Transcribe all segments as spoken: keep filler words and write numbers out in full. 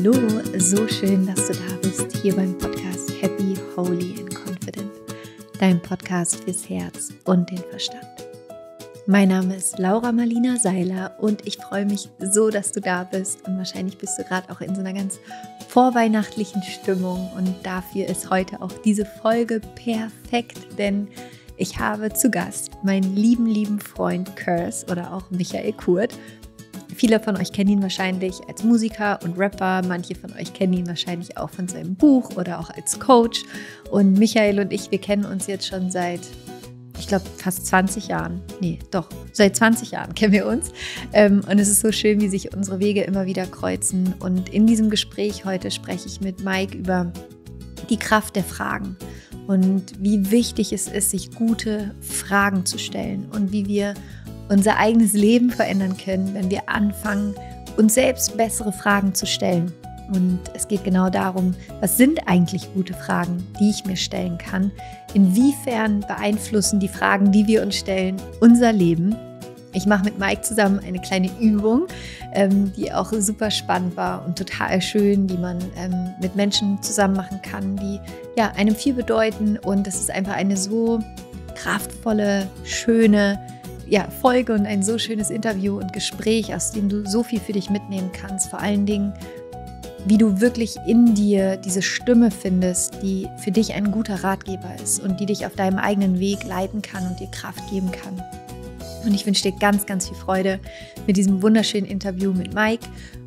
Hallo, so schön, dass du da bist, hier beim Podcast Happy, Holy and Confident, dein Podcast fürs Herz und den Verstand. Mein Name ist Laura Marlina Seiler und ich freue mich so, dass du da bist und wahrscheinlich bist du gerade auch in so einer ganz vorweihnachtlichen Stimmung und dafür ist heute auch diese Folge perfekt, denn ich habe zu Gast meinen lieben, lieben Freund Curse oder auch Michael Kurt. Viele von euch kennen ihn wahrscheinlich als Musiker und Rapper, manche von euch kennen ihn wahrscheinlich auch von seinem Buch oder auch als Coach. Und Michael und ich, wir kennen uns jetzt schon seit, ich glaube, fast zwanzig Jahren. Nee, doch, seit zwanzig Jahren kennen wir uns. Und es ist so schön, wie sich unsere Wege immer wieder kreuzen. Und in diesem Gespräch heute spreche ich mit Mike über die Kraft der Fragen und wie wichtig es ist, sich gute Fragen zu stellen und wie wir unser eigenes Leben verändern können, wenn wir anfangen, uns selbst bessere Fragen zu stellen. Und es geht genau darum, was sind eigentlich gute Fragen, die ich mir stellen kann? Inwiefern beeinflussen die Fragen, die wir uns stellen, unser Leben? Ich mache mit Mike zusammen eine kleine Übung, ähm, die auch super spannend war und total schön, die man ähm, mit Menschen zusammen machen kann, die ja, einem viel bedeuten. Und das ist einfach eine so kraftvolle, schöne Ja, Folge und ein so schönes Interview und Gespräch, aus dem du so viel für dich mitnehmen kannst. Vor allen Dingen, wie du wirklich in dir diese Stimme findest, die für dich ein guter Ratgeber ist und die dich auf deinem eigenen Weg leiten kann und dir Kraft geben kann. Und ich wünsche dir ganz, ganz viel Freude mit diesem wunderschönen Interview mit Mike,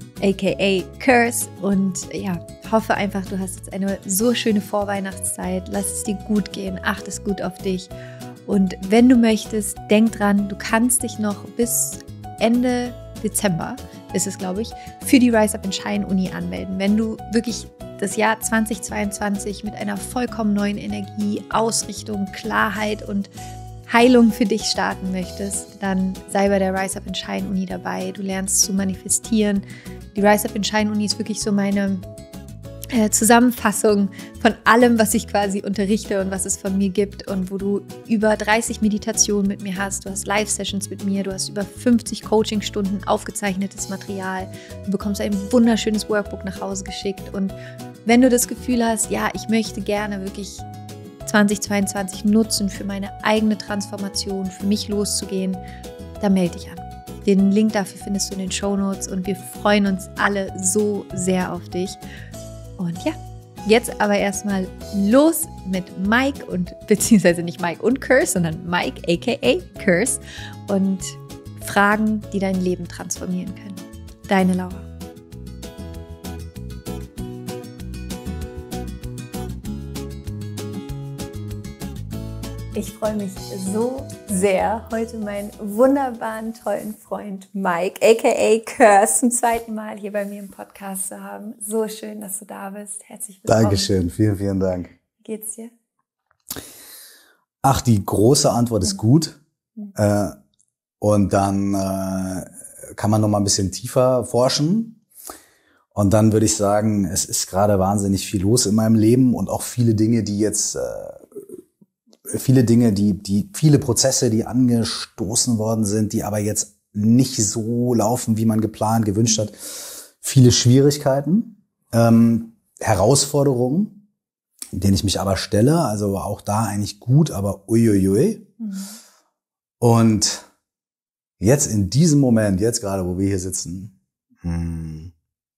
aka Curse. Und ja, hoffe einfach, du hast jetzt eine so schöne Vorweihnachtszeit. Lass es dir gut gehen, achtest gut auf dich. Und wenn du möchtest, denk dran, du kannst dich noch bis Ende Dezember, ist es glaube ich, für die Rise Up and Shine Uni anmelden. Wenn du wirklich das Jahr zweitausendzweiundzwanzig mit einer vollkommen neuen Energie, Ausrichtung, Klarheit und Heilung für dich starten möchtest, dann sei bei der Rise Up and Shine Uni dabei. Du lernst zu manifestieren. Die Rise Up and Shine Uni ist wirklich so meine Zusammenfassung von allem, was ich quasi unterrichte und was es von mir gibt und wo du über dreißig Meditationen mit mir hast, du hast Live-Sessions mit mir, du hast über fünfzig Coaching-Stunden aufgezeichnetes Material, du bekommst ein wunderschönes Workbook nach Hause geschickt und wenn du das Gefühl hast, ja, ich möchte gerne wirklich zweitausendzweiundzwanzig nutzen für meine eigene Transformation, für mich loszugehen, dann melde dich an. Den Link dafür findest du in den Shownotes und wir freuen uns alle so sehr auf dich. Und ja, jetzt aber erstmal los mit Mike und, beziehungsweise nicht Mike und Curse, sondern Mike, aka Curse und Fragen, die dein Leben transformieren können. Deine Laura. Ich freue mich so sehr, heute meinen wunderbaren, tollen Freund Mike, aka Curse, zum zweiten Mal hier bei mir im Podcast zu haben. So schön, dass du da bist. Herzlich willkommen. Dankeschön, vielen, vielen Dank. Wie geht's dir? Ach, die große Antwort ist gut. Mhm. Äh, und dann äh, kann man noch mal ein bisschen tiefer forschen. Und dann würde ich sagen, es ist gerade wahnsinnig viel los in meinem Leben und auch viele Dinge, die jetzt... Äh, Viele Dinge, die, die, viele Prozesse, die angestoßen worden sind, die aber jetzt nicht so laufen, wie man geplant, gewünscht hat. Viele Schwierigkeiten, ähm, Herausforderungen, denen ich mich aber stelle. Also auch da eigentlich gut, aber uiuiui. Mhm. Und jetzt in diesem Moment, jetzt gerade, wo wir hier sitzen, hm,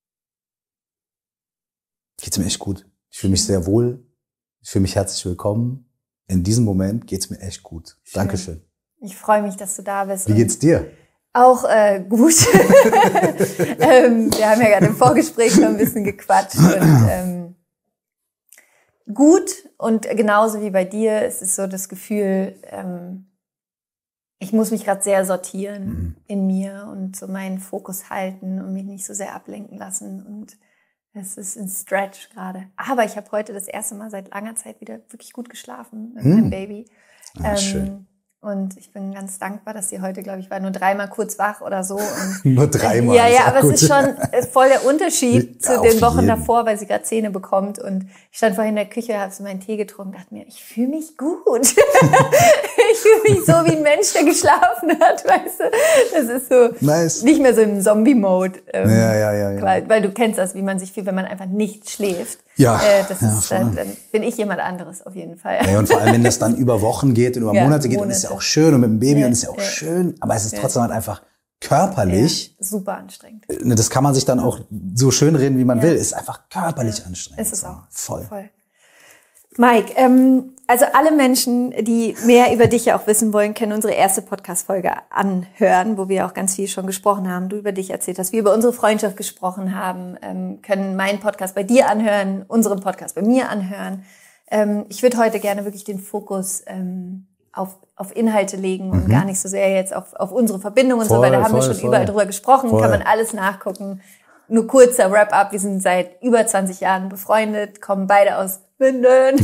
geht's mir echt gut. Ich fühle mich sehr wohl. Ich fühle mich herzlich willkommen. In diesem Moment geht's mir echt gut. Schön. Dankeschön. Ich freue mich, dass du da bist. Wie geht's dir? Auch äh, gut. ähm, wir haben ja gerade im Vorgespräch noch ein bisschen gequatscht. Und, ähm, gut und genauso wie bei dir, es ist so das Gefühl, ähm, ich muss mich gerade sehr sortieren mhm. in mir und so meinen Fokus halten und mich nicht so sehr ablenken lassen und es ist ein Stretch gerade. Aber ich habe heute das erste Mal seit langer Zeit wieder wirklich gut geschlafen mit hm. meinem Baby. Ah, ähm, schön. Und ich bin ganz dankbar, dass sie heute, glaube ich, war nur dreimal kurz wach oder so. Und nur dreimal? Ja, ja, aber gut. Es ist schon voll der Unterschied ja, zu den Wochen jeden. davor, weil sie gerade Zähne bekommt. Und ich stand vorhin in der Küche, habe so meinen Tee getrunken, dachte mir, ich fühle mich gut. Ich fühle mich so wie ein Mensch, der geschlafen hat, weißt du. Das ist so nice. Nicht mehr so im Zombie-Mode. Ähm, ja, ja, ja, ja. Weil, weil du kennst das, wie man sich fühlt, wenn man einfach nicht schläft. Ja, äh, das ja, ist, dann, dann bin ich jemand anderes auf jeden Fall. Ja, und vor allem, wenn das dann über Wochen geht und über ja, Monate geht, Monate. und ist ja auch schön und mit dem Baby ja, und ist ja auch ja. schön, aber es ist trotzdem halt einfach körperlich. Ja, super anstrengend. Das kann man sich dann auch so schön reden, wie man ja. will. Ist einfach körperlich ja. anstrengend. Ist es so. auch. Voll. Voll. Mike, ähm, also alle Menschen, die mehr über dich ja auch wissen wollen, können unsere erste Podcast-Folge anhören, wo wir auch ganz viel schon gesprochen haben, du über dich erzählt hast, wir über unsere Freundschaft gesprochen haben, ähm, können meinen Podcast bei dir anhören, unseren Podcast bei mir anhören. Ähm, ich würde heute gerne wirklich den Fokus ähm, auf, auf Inhalte legen und mhm. gar nicht so sehr jetzt auf, auf unsere Verbindung und voll, so, weil da haben voll, wir schon voll. überall drüber gesprochen, voll. Kann man alles nachgucken. Nur kurzer Wrap-up, wir sind seit über zwanzig Jahren befreundet, kommen beide aus Minden.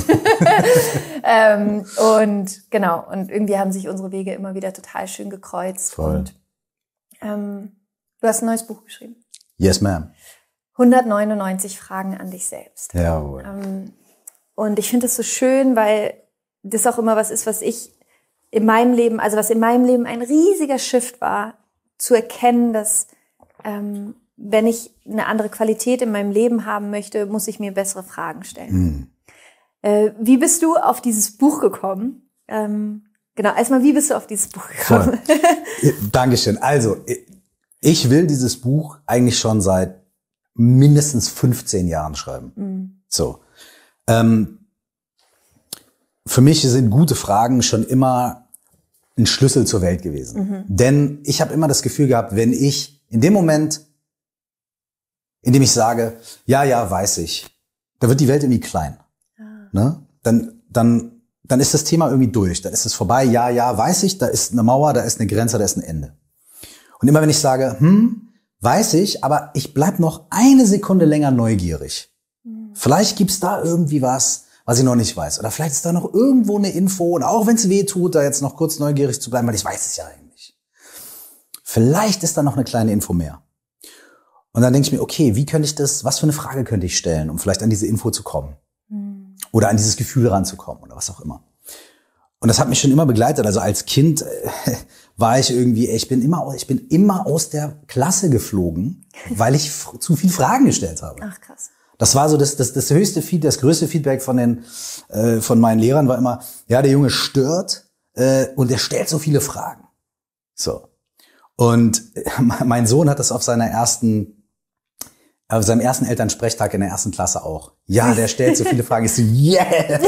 ähm, und genau, und irgendwie haben sich unsere Wege immer wieder total schön gekreuzt. Voll. Und ähm, du hast ein neues Buch geschrieben. Yes, ma'am. hundertneunundneunzig Fragen an dich selbst. Jawohl. Ähm, und ich finde das so schön, weil das auch immer was ist, was ich in meinem Leben, also was in meinem Leben ein riesiger Shift war, zu erkennen, dass ähm, wenn ich eine andere Qualität in meinem Leben haben möchte, muss ich mir bessere Fragen stellen. Mhm. Äh, wie bist du auf dieses Buch gekommen? Ähm, genau, erstmal, wie bist du auf dieses Buch gekommen? Dankeschön. Also, ich will dieses Buch eigentlich schon seit mindestens fünfzehn Jahren schreiben. Mhm. So. Ähm, für mich sind gute Fragen schon immer ein Schlüssel zur Welt gewesen. Mhm. Denn ich habe immer das Gefühl gehabt, wenn ich in dem Moment, in dem ich sage, ja, ja, weiß ich, da wird die Welt irgendwie klein. Ah. Ne? Dann, dann, dann ist das Thema irgendwie durch. Dann ist es vorbei. Ja, ja, weiß ich, da ist eine Mauer, da ist eine Grenze, da ist ein Ende. Und immer wenn ich sage, hm, weiß ich, aber ich bleib noch eine Sekunde länger neugierig. Mhm. Vielleicht gibt's da irgendwie was, was ich noch nicht weiß. Oder vielleicht ist da noch irgendwo eine Info. Und auch wenn es weh tut, da jetzt noch kurz neugierig zu bleiben, weil ich weiß es ja eigentlich. Vielleicht ist da noch eine kleine Info mehr. Und dann denke ich mir, okay, wie könnte ich das, was für eine Frage könnte ich stellen, um vielleicht an diese Info zu kommen? Mhm. Oder an dieses Gefühl ranzukommen oder was auch immer. Und das hat mich schon immer begleitet. Also als Kind äh, war ich irgendwie, ich bin immer, ich bin immer aus der Klasse geflogen, weil ich f- zu viele Fragen gestellt habe. Ach, krass. Das war so das, das, das höchste Feedback, das größte Feedback von den, äh, von meinen Lehrern war immer, ja, der Junge stört äh, und der stellt so viele Fragen. So. Und äh, mein Sohn hat das auf seiner ersten Auf seinem ersten Elternsprechtag in der ersten Klasse auch. Ja, der stellt so viele Fragen. Ich so, yeah!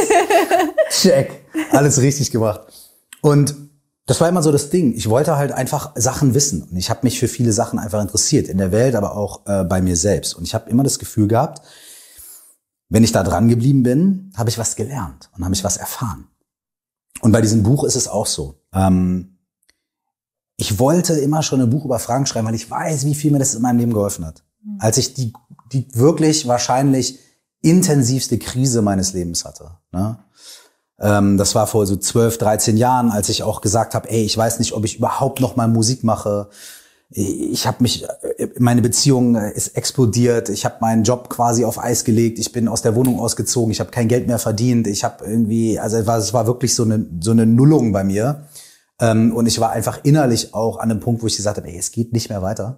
Check. Alles richtig gemacht. Und das war immer so das Ding. Ich wollte halt einfach Sachen wissen. Und ich habe mich für viele Sachen einfach interessiert. In der Welt, aber auch äh, bei mir selbst. Und ich habe immer das Gefühl gehabt, wenn ich da dran geblieben bin, habe ich was gelernt und habe ich was erfahren. Und bei diesem Buch ist es auch so. Ähm, ich wollte immer schon ein Buch über Fragen schreiben, weil ich weiß, wie viel mir das in meinem Leben geholfen hat. Als ich die, die wirklich wahrscheinlich intensivste Krise meines Lebens hatte. Ne? Ähm, das war vor so zwölf, dreizehn Jahren, als ich auch gesagt habe, ey, ich weiß nicht, ob ich überhaupt noch mal Musik mache. Ich habe mich, meine Beziehung ist explodiert. Ich habe meinen Job quasi auf Eis gelegt. Ich bin aus der Wohnung ausgezogen. Ich habe kein Geld mehr verdient. Ich habe irgendwie, also es war, es war wirklich so eine so eine Nullung bei mir. Ähm, und ich war einfach innerlich auch an einem Punkt, wo ich gesagt habe, ey, es geht nicht mehr weiter.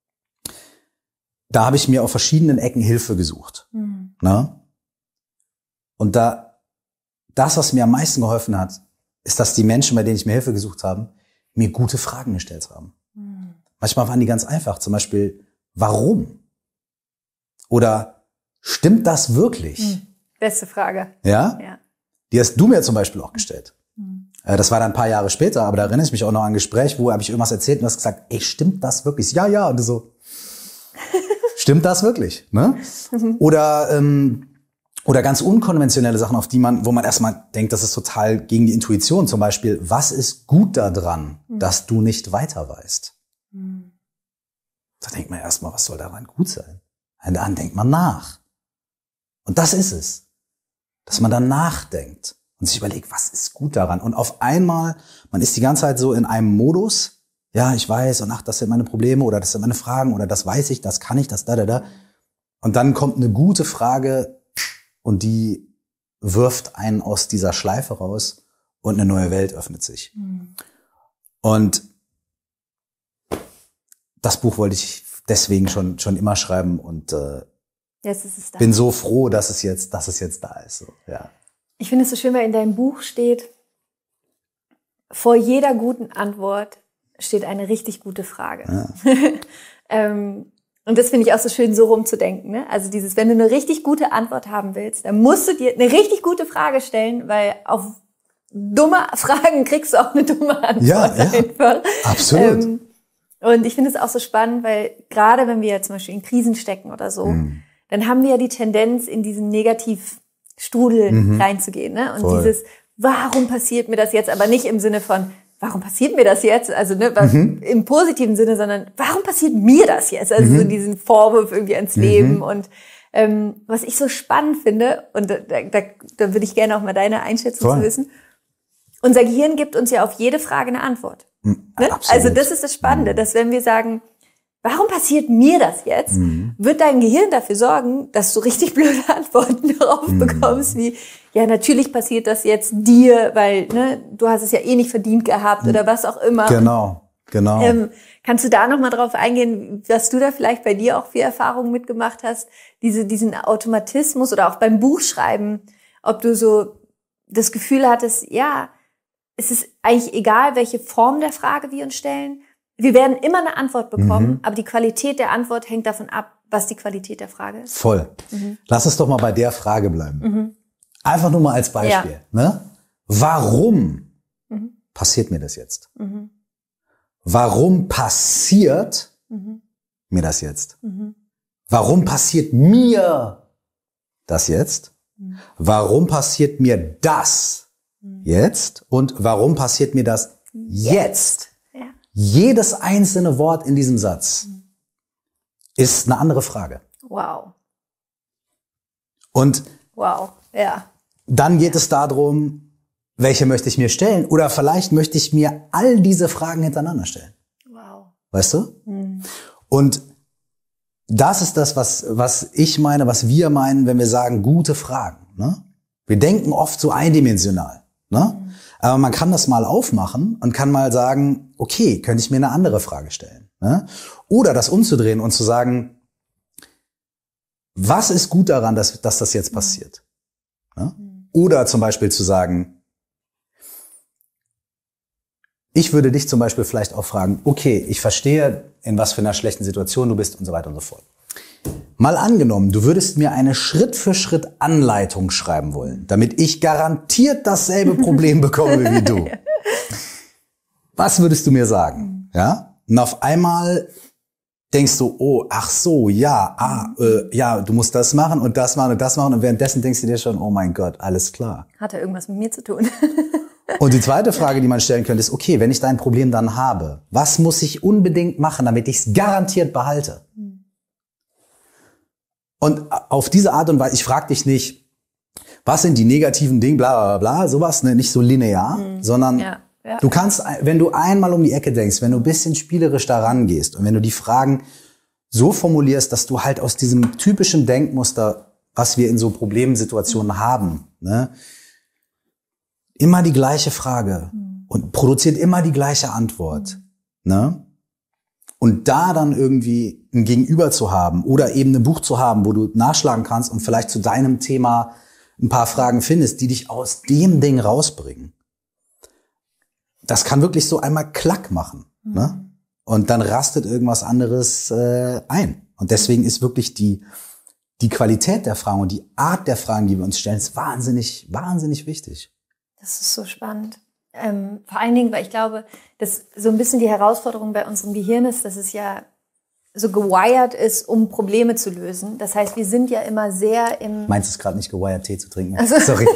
Da habe ich mir auf verschiedenen Ecken Hilfe gesucht. Mhm. Ne? Und da, das, was mir am meisten geholfen hat, ist, dass die Menschen, bei denen ich mir Hilfe gesucht habe, mir gute Fragen gestellt haben. Mhm. Manchmal waren die ganz einfach. Zum Beispiel, warum? Oder stimmt das wirklich? Mhm. Beste Frage. Ja? Ja. Die hast du mir zum Beispiel auch gestellt. Mhm. Das war dann ein paar Jahre später, aber da erinnere ich mich auch noch an ein Gespräch, wo habe ich irgendwas erzählt und du hast gesagt, ey, stimmt das wirklich? Ja, ja. Und du so, stimmt das wirklich? Ne? Oder ähm, oder ganz unkonventionelle Sachen, auf die man, wo man erstmal denkt, das ist total gegen die Intuition. Zum Beispiel, was ist gut daran, mhm. dass du nicht weiter weißt? Mhm. Da denkt man erstmal, was soll daran gut sein? Und dann denkt man nach. Und das ist es, dass man dann nachdenkt. und sich überlegt, was ist gut daran? Und auf einmal, man ist die ganze Zeit so in einem Modus, ja, ich weiß, und ach, das sind meine Probleme oder das sind meine Fragen oder das weiß ich, das kann ich, das da, da, da. Und dann kommt eine gute Frage und die wirft einen aus dieser Schleife raus und eine neue Welt öffnet sich. Mhm. Und das Buch wollte ich deswegen schon schon immer schreiben und äh, jetzt ist es da. Bin so froh, dass es jetzt, dass es jetzt da ist. So, ja. Ich finde es so schön, weil in deinem Buch steht, vor jeder guten Antwort steht eine richtig gute Frage. Ja. ähm, und das finde ich auch so schön, so rumzudenken. Ne? Also dieses, wenn du eine richtig gute Antwort haben willst, dann musst du dir eine richtig gute Frage stellen, weil auf dumme Fragen kriegst du auch eine dumme Antwort. Ja, ja, einfach. Absolut. Ähm, und ich finde es auch so spannend, weil gerade wenn wir zum Beispiel in Krisen stecken oder so, mhm. dann haben wir ja die Tendenz, in diesen Negativstrudel mhm. reinzugehen. Ne? Und Voll. dieses, warum passiert mir das jetzt? Aber nicht im Sinne von, warum passiert mir das jetzt? Also ne, was, mhm. im positiven Sinne, sondern warum passiert mir das jetzt? Also mhm. so diesen Vorwurf irgendwie ans Leben. Mhm. Und ähm, was ich so spannend finde, und da, da, da würde ich gerne auch mal deine Einschätzung Voll. zu wissen, unser Gehirn gibt uns ja auf jede Frage eine Antwort. Mhm. Ne? Also das ist das Spannende, mhm. dass wenn wir sagen, warum passiert mir das jetzt? Mhm. Wird dein Gehirn dafür sorgen, dass du richtig blöde Antworten darauf mhm. bekommst, wie, ja, natürlich passiert das jetzt dir, weil ne, du hast es ja eh nicht verdient gehabt oder was auch immer. Genau, genau. Ähm, kannst du da nochmal drauf eingehen, was du da vielleicht bei dir auch für Erfahrungen mitgemacht hast, diese, diesen Automatismus oder auch beim Buchschreiben, ob du so das Gefühl hattest, ja, es ist eigentlich egal, welche Form der Frage wir uns stellen, wir werden immer eine Antwort bekommen, mhm. aber die Qualität der Antwort hängt davon ab, was die Qualität der Frage ist. Voll. Mhm. Lass uns doch mal bei der Frage bleiben. Mhm. Einfach nur mal als Beispiel. Ja. Ne? Warum mhm. passiert mir das jetzt? Mhm. Warum passiert mhm. mir das jetzt? Mhm. Warum passiert mir das jetzt? Mhm. Warum passiert mir das mhm. jetzt? Und warum passiert mir das jetzt? jetzt? Jedes einzelne Wort in diesem Satz ist eine andere Frage. Wow. Und wow, ja. Dann geht es darum, welche möchte ich mir stellen? Oder vielleicht möchte ich mir all diese Fragen hintereinander stellen. Wow. Weißt du? Mhm. Und das ist das, was, was ich meine, was wir meinen, wenn wir sagen, gute Fragen. Ne? Wir denken oft so eindimensional. Ne? Mhm. Aber man kann das mal aufmachen und kann mal sagen, okay, könnte ich mir eine andere Frage stellen. Ne? Oder das umzudrehen und zu sagen, was ist gut daran, dass, dass das jetzt passiert? Ne? Oder zum Beispiel zu sagen, ich würde dich zum Beispiel vielleicht auch fragen, okay, ich verstehe, in was für einer schlechten Situation du bist und so weiter und so fort. Mal angenommen, du würdest mir eine Schritt-für-Schritt-Anleitung schreiben wollen, damit ich garantiert dasselbe Problem bekomme wie du. Was würdest du mir sagen? Ja? Und auf einmal denkst du, oh, ach so, ja, ah, äh, ja, du musst das machen und das machen und das machen und währenddessen denkst du dir schon, oh mein Gott, alles klar. Hat er irgendwas mit mir zu tun? Und die zweite Frage, die man stellen könnte, ist, okay, wenn ich dein Problem dann habe, was muss ich unbedingt machen, damit ich es garantiert behalte? Und auf diese Art und Weise, ich frage dich nicht, was sind die negativen Dinge, bla bla bla, sowas, ne, nicht so linear, mhm. sondern ja, ja. du kannst, wenn du einmal um die Ecke denkst, wenn du ein bisschen spielerisch da rangehst und wenn du die Fragen so formulierst, dass du halt aus diesem typischen Denkmuster, was wir in so Problemsituationen mhm. haben, ne, immer die gleiche Frage mhm. und produziert immer die gleiche Antwort, mhm. ne? Und da dann irgendwie ein Gegenüber zu haben oder eben ein Buch zu haben, wo du nachschlagen kannst und vielleicht zu deinem Thema ein paar Fragen findest, die dich aus dem Ding rausbringen. Das kann wirklich so einmal Klack machen. Mhm. Ne? Und dann rastet irgendwas anderes äh, ein. Und deswegen ist wirklich die, die Qualität der Fragen und die Art der Fragen, die wir uns stellen, ist wahnsinnig, wahnsinnig wichtig. Das ist so spannend. Ähm, vor allen Dingen, weil ich glaube, dass so ein bisschen die Herausforderung bei unserem Gehirn ist, dass es ja so gewired ist, um Probleme zu lösen. Das heißt, wir sind ja immer sehr im... Meinst du es gerade nicht gewired, Tee zu trinken? Also, Sorry.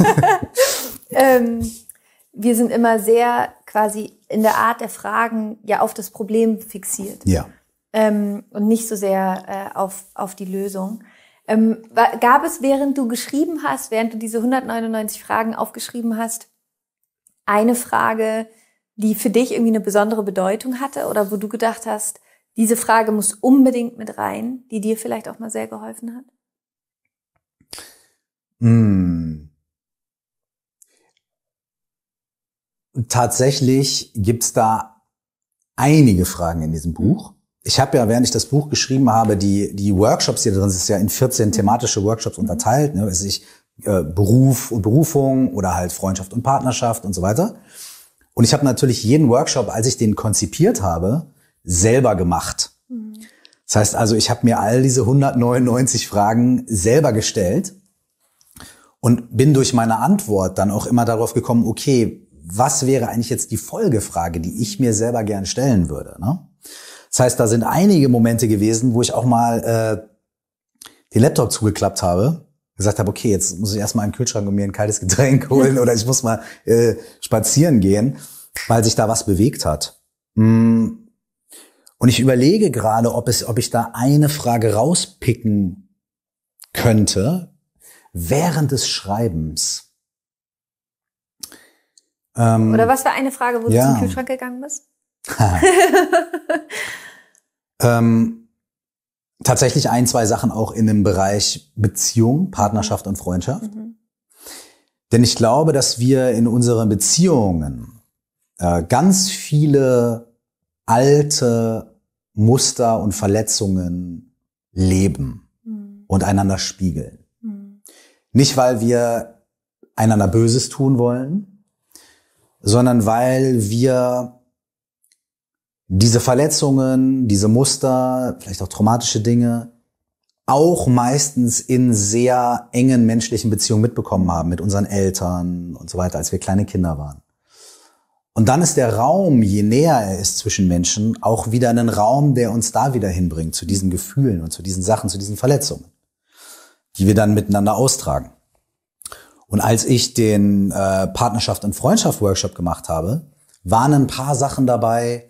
ähm, wir sind immer sehr quasi in der Art der Fragen ja auf das Problem fixiert. Ja. Ähm, und nicht so sehr äh, auf, auf die Lösung. Ähm, gab es, während du geschrieben hast, während du diese hundertneunundneunzig Fragen aufgeschrieben hast, eine Frage, die für dich irgendwie eine besondere Bedeutung hatte oder wo du gedacht hast, diese Frage muss unbedingt mit rein, die dir vielleicht auch mal sehr geholfen hat? Hm. Tatsächlich gibt's da einige Fragen in diesem Buch. Ich habe ja, während ich das Buch geschrieben habe, die die Workshops, die da drin sind, ist ja in vierzehn thematische Workshops unterteilt, ne, weiß ich, äh, Beruf und Berufung oder halt Freundschaft und Partnerschaft und so weiter. Und ich habe natürlich jeden Workshop, als ich den konzipiert habe, selber gemacht. Mhm. Das heißt also, ich habe mir all diese hundertneunundneunzig Fragen selber gestellt und bin durch meine Antwort dann auch immer darauf gekommen, okay, was wäre eigentlich jetzt die Folgefrage, die ich mir selber gern stellen würde, ne? Das heißt, da sind einige Momente gewesen, wo ich auch mal äh, den Laptop zugeklappt habe, gesagt habe, okay, jetzt muss ich erstmal in den Kühlschrank und mir ein kaltes Getränk holen oder ich muss mal äh, spazieren gehen, weil sich da was bewegt hat. Und ich überlege gerade, ob es, ob ich da eine Frage rauspicken könnte während des Schreibens. Ähm, Oder was war eine Frage, wo ja. du zum Kühlschrank gegangen bist? ähm, tatsächlich ein, zwei Sachen auch in dem Bereich Beziehung, Partnerschaft und Freundschaft. Mhm. Denn ich glaube, dass wir in unseren Beziehungen äh, ganz viele alte Muster und Verletzungen leben mhm. und einander spiegeln. Mhm. Nicht, weil wir einander Böses tun wollen, sondern weil wir diese Verletzungen, diese Muster, vielleicht auch traumatische Dinge, auch meistens in sehr engen menschlichen Beziehungen mitbekommen haben, mit unseren Eltern und so weiter, als wir kleine Kinder waren. Und dann ist der Raum, je näher er ist zwischen Menschen, auch wieder ein Raum, der uns da wieder hinbringt, zu diesen Gefühlen und zu diesen Sachen, zu diesen Verletzungen, die wir dann miteinander austragen. Und als ich den äh, Partnerschaft- und Freundschaft-Workshop gemacht habe, waren ein paar Sachen dabei,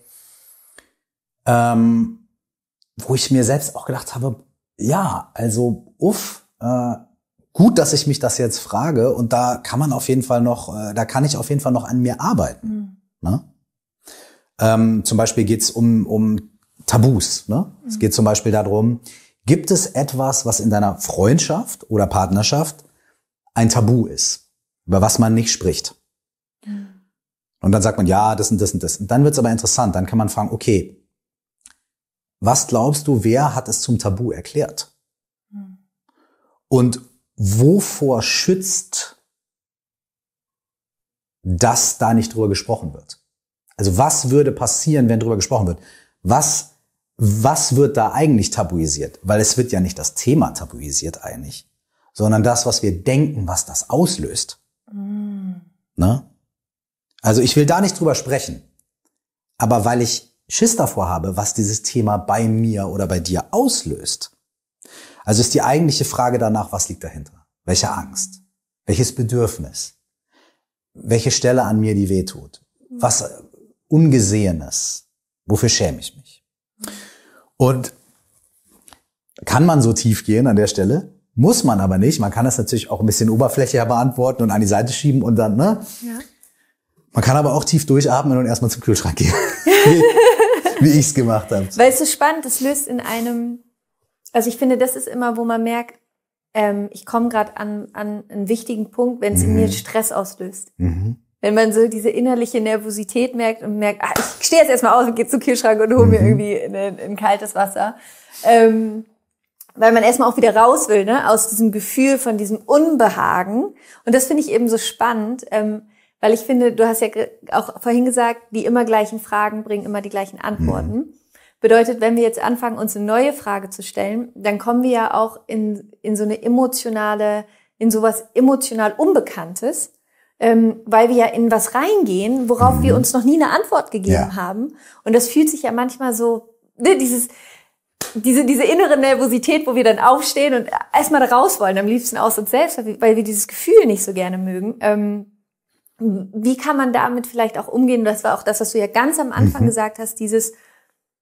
ähm, wo ich mir selbst auch gedacht habe, ja, also uff, äh, gut, dass ich mich das jetzt frage und da kann man auf jeden Fall noch, äh, da kann ich auf jeden Fall noch an mir arbeiten. Mhm. Ne? Ähm, zum Beispiel geht's um um Tabus. Ne? Mhm. Es geht zum Beispiel darum, gibt es etwas, was in deiner Freundschaft oder Partnerschaft ein Tabu ist, über was man nicht spricht? Mhm. Und dann sagt man, ja, das und das und das. Und dann wird's aber interessant. Dann kann man fragen, okay, was glaubst du, wer hat es zum Tabu erklärt? Mhm. Und wovor schützt, dass da nicht drüber gesprochen wird? Also was würde passieren, wenn drüber gesprochen wird? Was, was wird da eigentlich tabuisiert? Weil es wird ja nicht das Thema tabuisiert eigentlich, sondern das, was wir denken, was das auslöst. Mm. Ne? Also ich will da nicht drüber sprechen, aber weil ich Schiss davor habe, was dieses Thema bei mir oder bei dir auslöst. Also ist die eigentliche Frage danach, was liegt dahinter? Welche Angst? Welches Bedürfnis? Welche Stelle an mir, die wehtut? Was Ungesehenes? Wofür schäme ich mich? Und kann man so tief gehen an der Stelle? Muss man aber nicht. Man kann das natürlich auch ein bisschen oberflächlicher beantworten und an die Seite schieben und dann, ne? Ja. Man kann aber auch tief durchatmen und erstmal zum Kühlschrank gehen. wie, wie ich es gemacht habe. Weil es so spannend, das löst in einem, also ich finde, das ist immer, wo man merkt, ähm, ich komme gerade an, an einen wichtigen Punkt, wenn es mhm. in mir Stress auslöst. Mhm. Wenn man so diese innerliche Nervosität merkt und merkt, ach, ich stehe jetzt erstmal auf und gehe zum Kühlschrank und hole mhm. mir irgendwie ein, ein kaltes Wasser. Ähm, weil man erstmal auch wieder raus will, ne, aus diesem Gefühl von diesem Unbehagen. Und das finde ich eben so spannend, ähm, weil ich finde, du hast ja auch vorhin gesagt, die immer gleichen Fragen bringen immer die gleichen Antworten. Mhm. Bedeutet, wenn wir jetzt anfangen, uns eine neue Frage zu stellen, dann kommen wir ja auch in, in so eine emotionale, in sowas emotional Unbekanntes, ähm, weil wir ja in was reingehen, worauf mhm. wir uns noch nie eine Antwort gegeben ja. haben. Und das fühlt sich ja manchmal so, ne, dieses, diese, diese innere Nervosität, wo wir dann aufstehen und erstmal da raus wollen, am liebsten aus uns selbst, weil wir dieses Gefühl nicht so gerne mögen. Ähm, wie kann man damit vielleicht auch umgehen? Das war auch das, was du ja ganz am Anfang mhm. gesagt hast, dieses,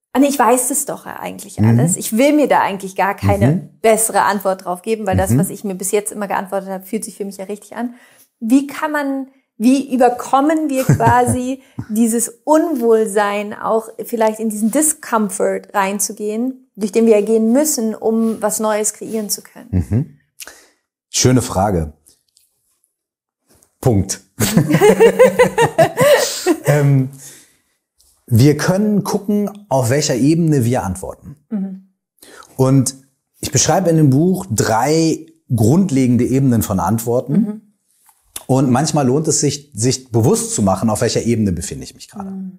Und ich weiß es doch eigentlich alles. Mhm. Ich will mir da eigentlich gar keine mhm. bessere Antwort drauf geben, weil mhm. das, was ich mir bis jetzt immer geantwortet habe, fühlt sich für mich ja richtig an. Wie kann man, wie überkommen wir quasi dieses Unwohlsein, auch vielleicht in diesen Discomfort reinzugehen, durch den wir gehen müssen, um was Neues kreieren zu können? Mhm. Schöne Frage. Punkt. ähm, Wir können gucken, auf welcher Ebene wir antworten. Mhm. Und ich beschreibe in dem Buch drei grundlegende Ebenen von Antworten. Mhm. Und manchmal lohnt es sich, sich bewusst zu machen, auf welcher Ebene befinde ich mich gerade. Mhm.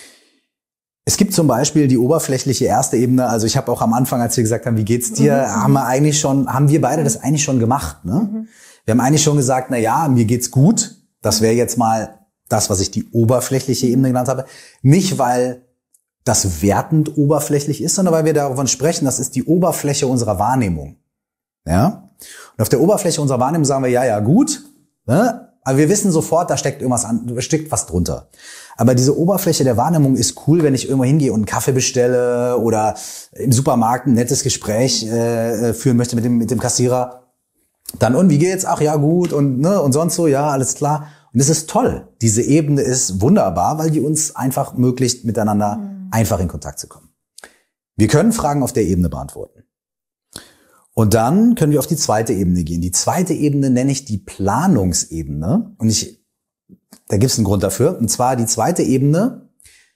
Es gibt zum Beispiel die oberflächliche erste Ebene. Also ich habe auch am Anfang, als wir gesagt haben, wie geht's dir, mhm. haben wir eigentlich schon, haben wir beide das eigentlich schon gemacht. Ne? Mhm. Wir haben eigentlich schon gesagt, na ja, mir geht's gut. Das wäre jetzt mal das, was ich die oberflächliche Ebene genannt habe. Nicht, weil das wertend oberflächlich ist, sondern weil wir davon sprechen, das ist die Oberfläche unserer Wahrnehmung. Ja? Und auf der Oberfläche unserer Wahrnehmung sagen wir, ja, ja, gut. Ne? Aber wir wissen sofort, da steckt irgendwas an, da steckt was drunter. Aber diese Oberfläche der Wahrnehmung ist cool, wenn ich irgendwo hingehe und einen Kaffee bestelle oder im Supermarkt ein nettes Gespräch äh, führen möchte mit dem, mit dem Kassierer. Dann, und wie geht's? Ach ja, gut. Und, ne, und sonst so, ja, alles klar. Und es ist toll. Diese Ebene ist wunderbar, weil die uns einfach ermöglicht, miteinander mhm. einfach in Kontakt zu kommen. Wir können Fragen auf der Ebene beantworten. Und dann können wir auf die zweite Ebene gehen. Die zweite Ebene nenne ich die Planungsebene. Und ich, da gibt es einen Grund dafür. Und zwar die zweite Ebene,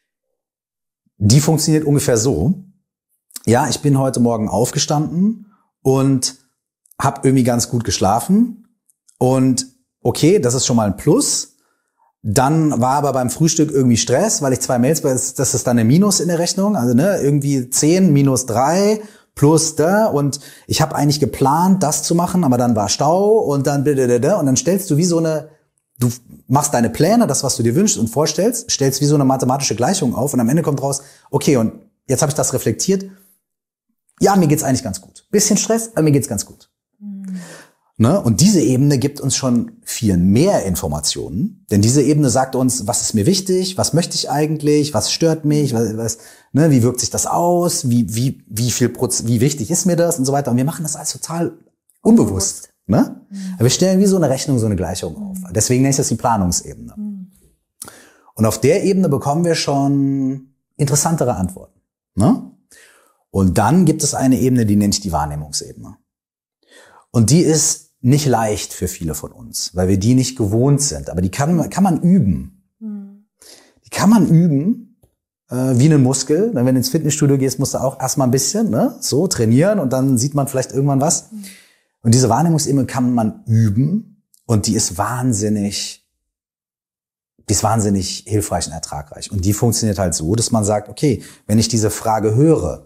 die funktioniert ungefähr so. Ja, ich bin heute Morgen aufgestanden und habe irgendwie ganz gut geschlafen. Und okay, das ist schon mal ein Plus. Dann war aber beim Frühstück irgendwie Stress, weil ich zwei Mails, das ist dann ein Minus in der Rechnung. Also ne, irgendwie zehn minus drei plus da. Und ich habe eigentlich geplant, das zu machen, aber dann war Stau und dann blablabla. Und dann stellst du wie so eine, du machst deine Pläne, das, was du dir wünschst und vorstellst, stellst wie so eine mathematische Gleichung auf und am Ende kommt raus, okay, und jetzt habe ich das reflektiert. Ja, mir geht's eigentlich ganz gut. Bisschen Stress, aber mir geht's ganz gut. Mhm. Ne? Und diese Ebene gibt uns schon viel mehr Informationen, denn diese Ebene sagt uns, was ist mir wichtig, was möchte ich eigentlich, was stört mich, was, was, ne, wie wirkt sich das aus, wie wie wie viel Proz- wie wichtig ist mir das und so weiter. Und wir machen das alles total unbewusst. Ne? Mhm. Aber wir stellen wie so eine Rechnung, so eine Gleichung auf. Deswegen nenne ich das die Planungsebene. Mhm. Und auf der Ebene bekommen wir schon interessantere Antworten. Ne? Und dann gibt es eine Ebene, die nenne ich die Wahrnehmungsebene. Und die ist nicht leicht für viele von uns, weil wir die nicht gewohnt sind. Aber die kann, kann man üben. Mhm. Die kann man üben, äh, wie einen Muskel. Wenn du ins Fitnessstudio gehst, musst du auch erstmal ein bisschen, ne, so trainieren und dann sieht man vielleicht irgendwann was. Mhm. Und diese Wahrnehmungsebene kann man üben und die ist wahnsinnig, die ist wahnsinnig hilfreich und ertragreich. Und die funktioniert halt so, dass man sagt, okay, wenn ich diese Frage höre,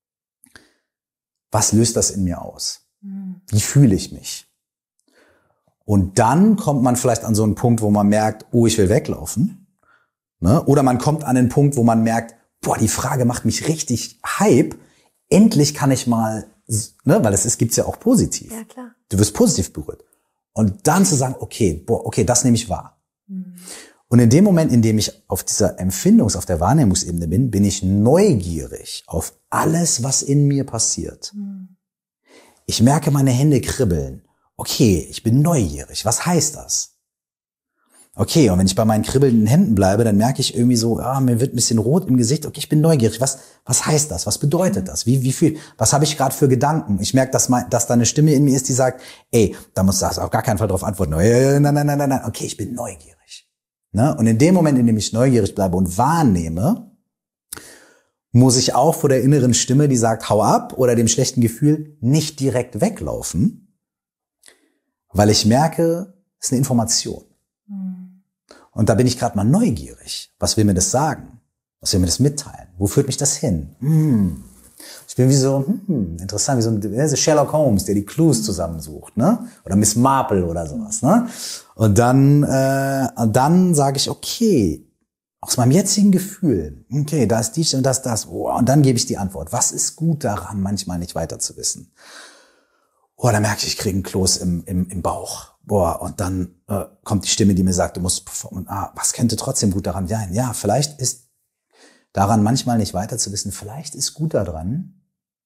was löst das in mir aus? Wie fühle ich mich? Und dann kommt man vielleicht an so einen Punkt, wo man merkt, oh, ich will weglaufen. Ne? Oder man kommt an den Punkt, wo man merkt, boah, die Frage macht mich richtig hype. Endlich kann ich mal, ne? Weil das ist, gibt's ja auch positiv. Ja, klar. Du wirst positiv berührt. Und dann zu sagen, okay, boah, okay, das nehme ich wahr. Mhm. Und in dem Moment, in dem ich auf dieser Empfindungs-, auf der Wahrnehmungsebene bin, bin ich neugierig auf alles, was in mir passiert. Mhm. Ich merke, meine Hände kribbeln. Okay, ich bin neugierig. Was heißt das? Okay, und wenn ich bei meinen kribbelnden Händen bleibe, dann merke ich irgendwie so, ah, mir wird ein bisschen rot im Gesicht. Okay, ich bin neugierig. Was, was heißt das? Was bedeutet das? Wie, wie viel? Was habe ich gerade für Gedanken? Ich merke, dass, mein, dass da eine Stimme in mir ist, die sagt, ey, da musst du auf gar keinen Fall drauf antworten. Nein, nein, nein, nein, nein. Okay, ich bin neugierig. Ne? Und in dem Moment, in dem ich neugierig bleibe und wahrnehme, muss ich auch vor der inneren Stimme, die sagt, hau ab, oder dem schlechten Gefühl nicht direkt weglaufen, weil ich merke, es ist eine Information. Mhm. Und da bin ich gerade mal neugierig. Was will mir das sagen? Was will mir das mitteilen? Wo führt mich das hin? Hm. Ich bin wie so, hm, interessant, wie so ein Sherlock Holmes, der die Clues zusammensucht, ne? Oder Miss Marple oder sowas, ne? Und dann, äh, und dann sage ich, okay, aus meinem jetzigen Gefühl, okay, da ist dies und das, das, oh, und dann gebe ich die Antwort. Was ist gut daran, manchmal nicht weiter zu wissen? Oh, da merke ich, ich kriege einen Kloß im, im, im Bauch. Boah, und dann äh, kommt die Stimme, die mir sagt, du musst performen. Ah, was könnte trotzdem gut daran sein? Ja, vielleicht ist, daran manchmal nicht weiter zu wissen, vielleicht ist gut daran,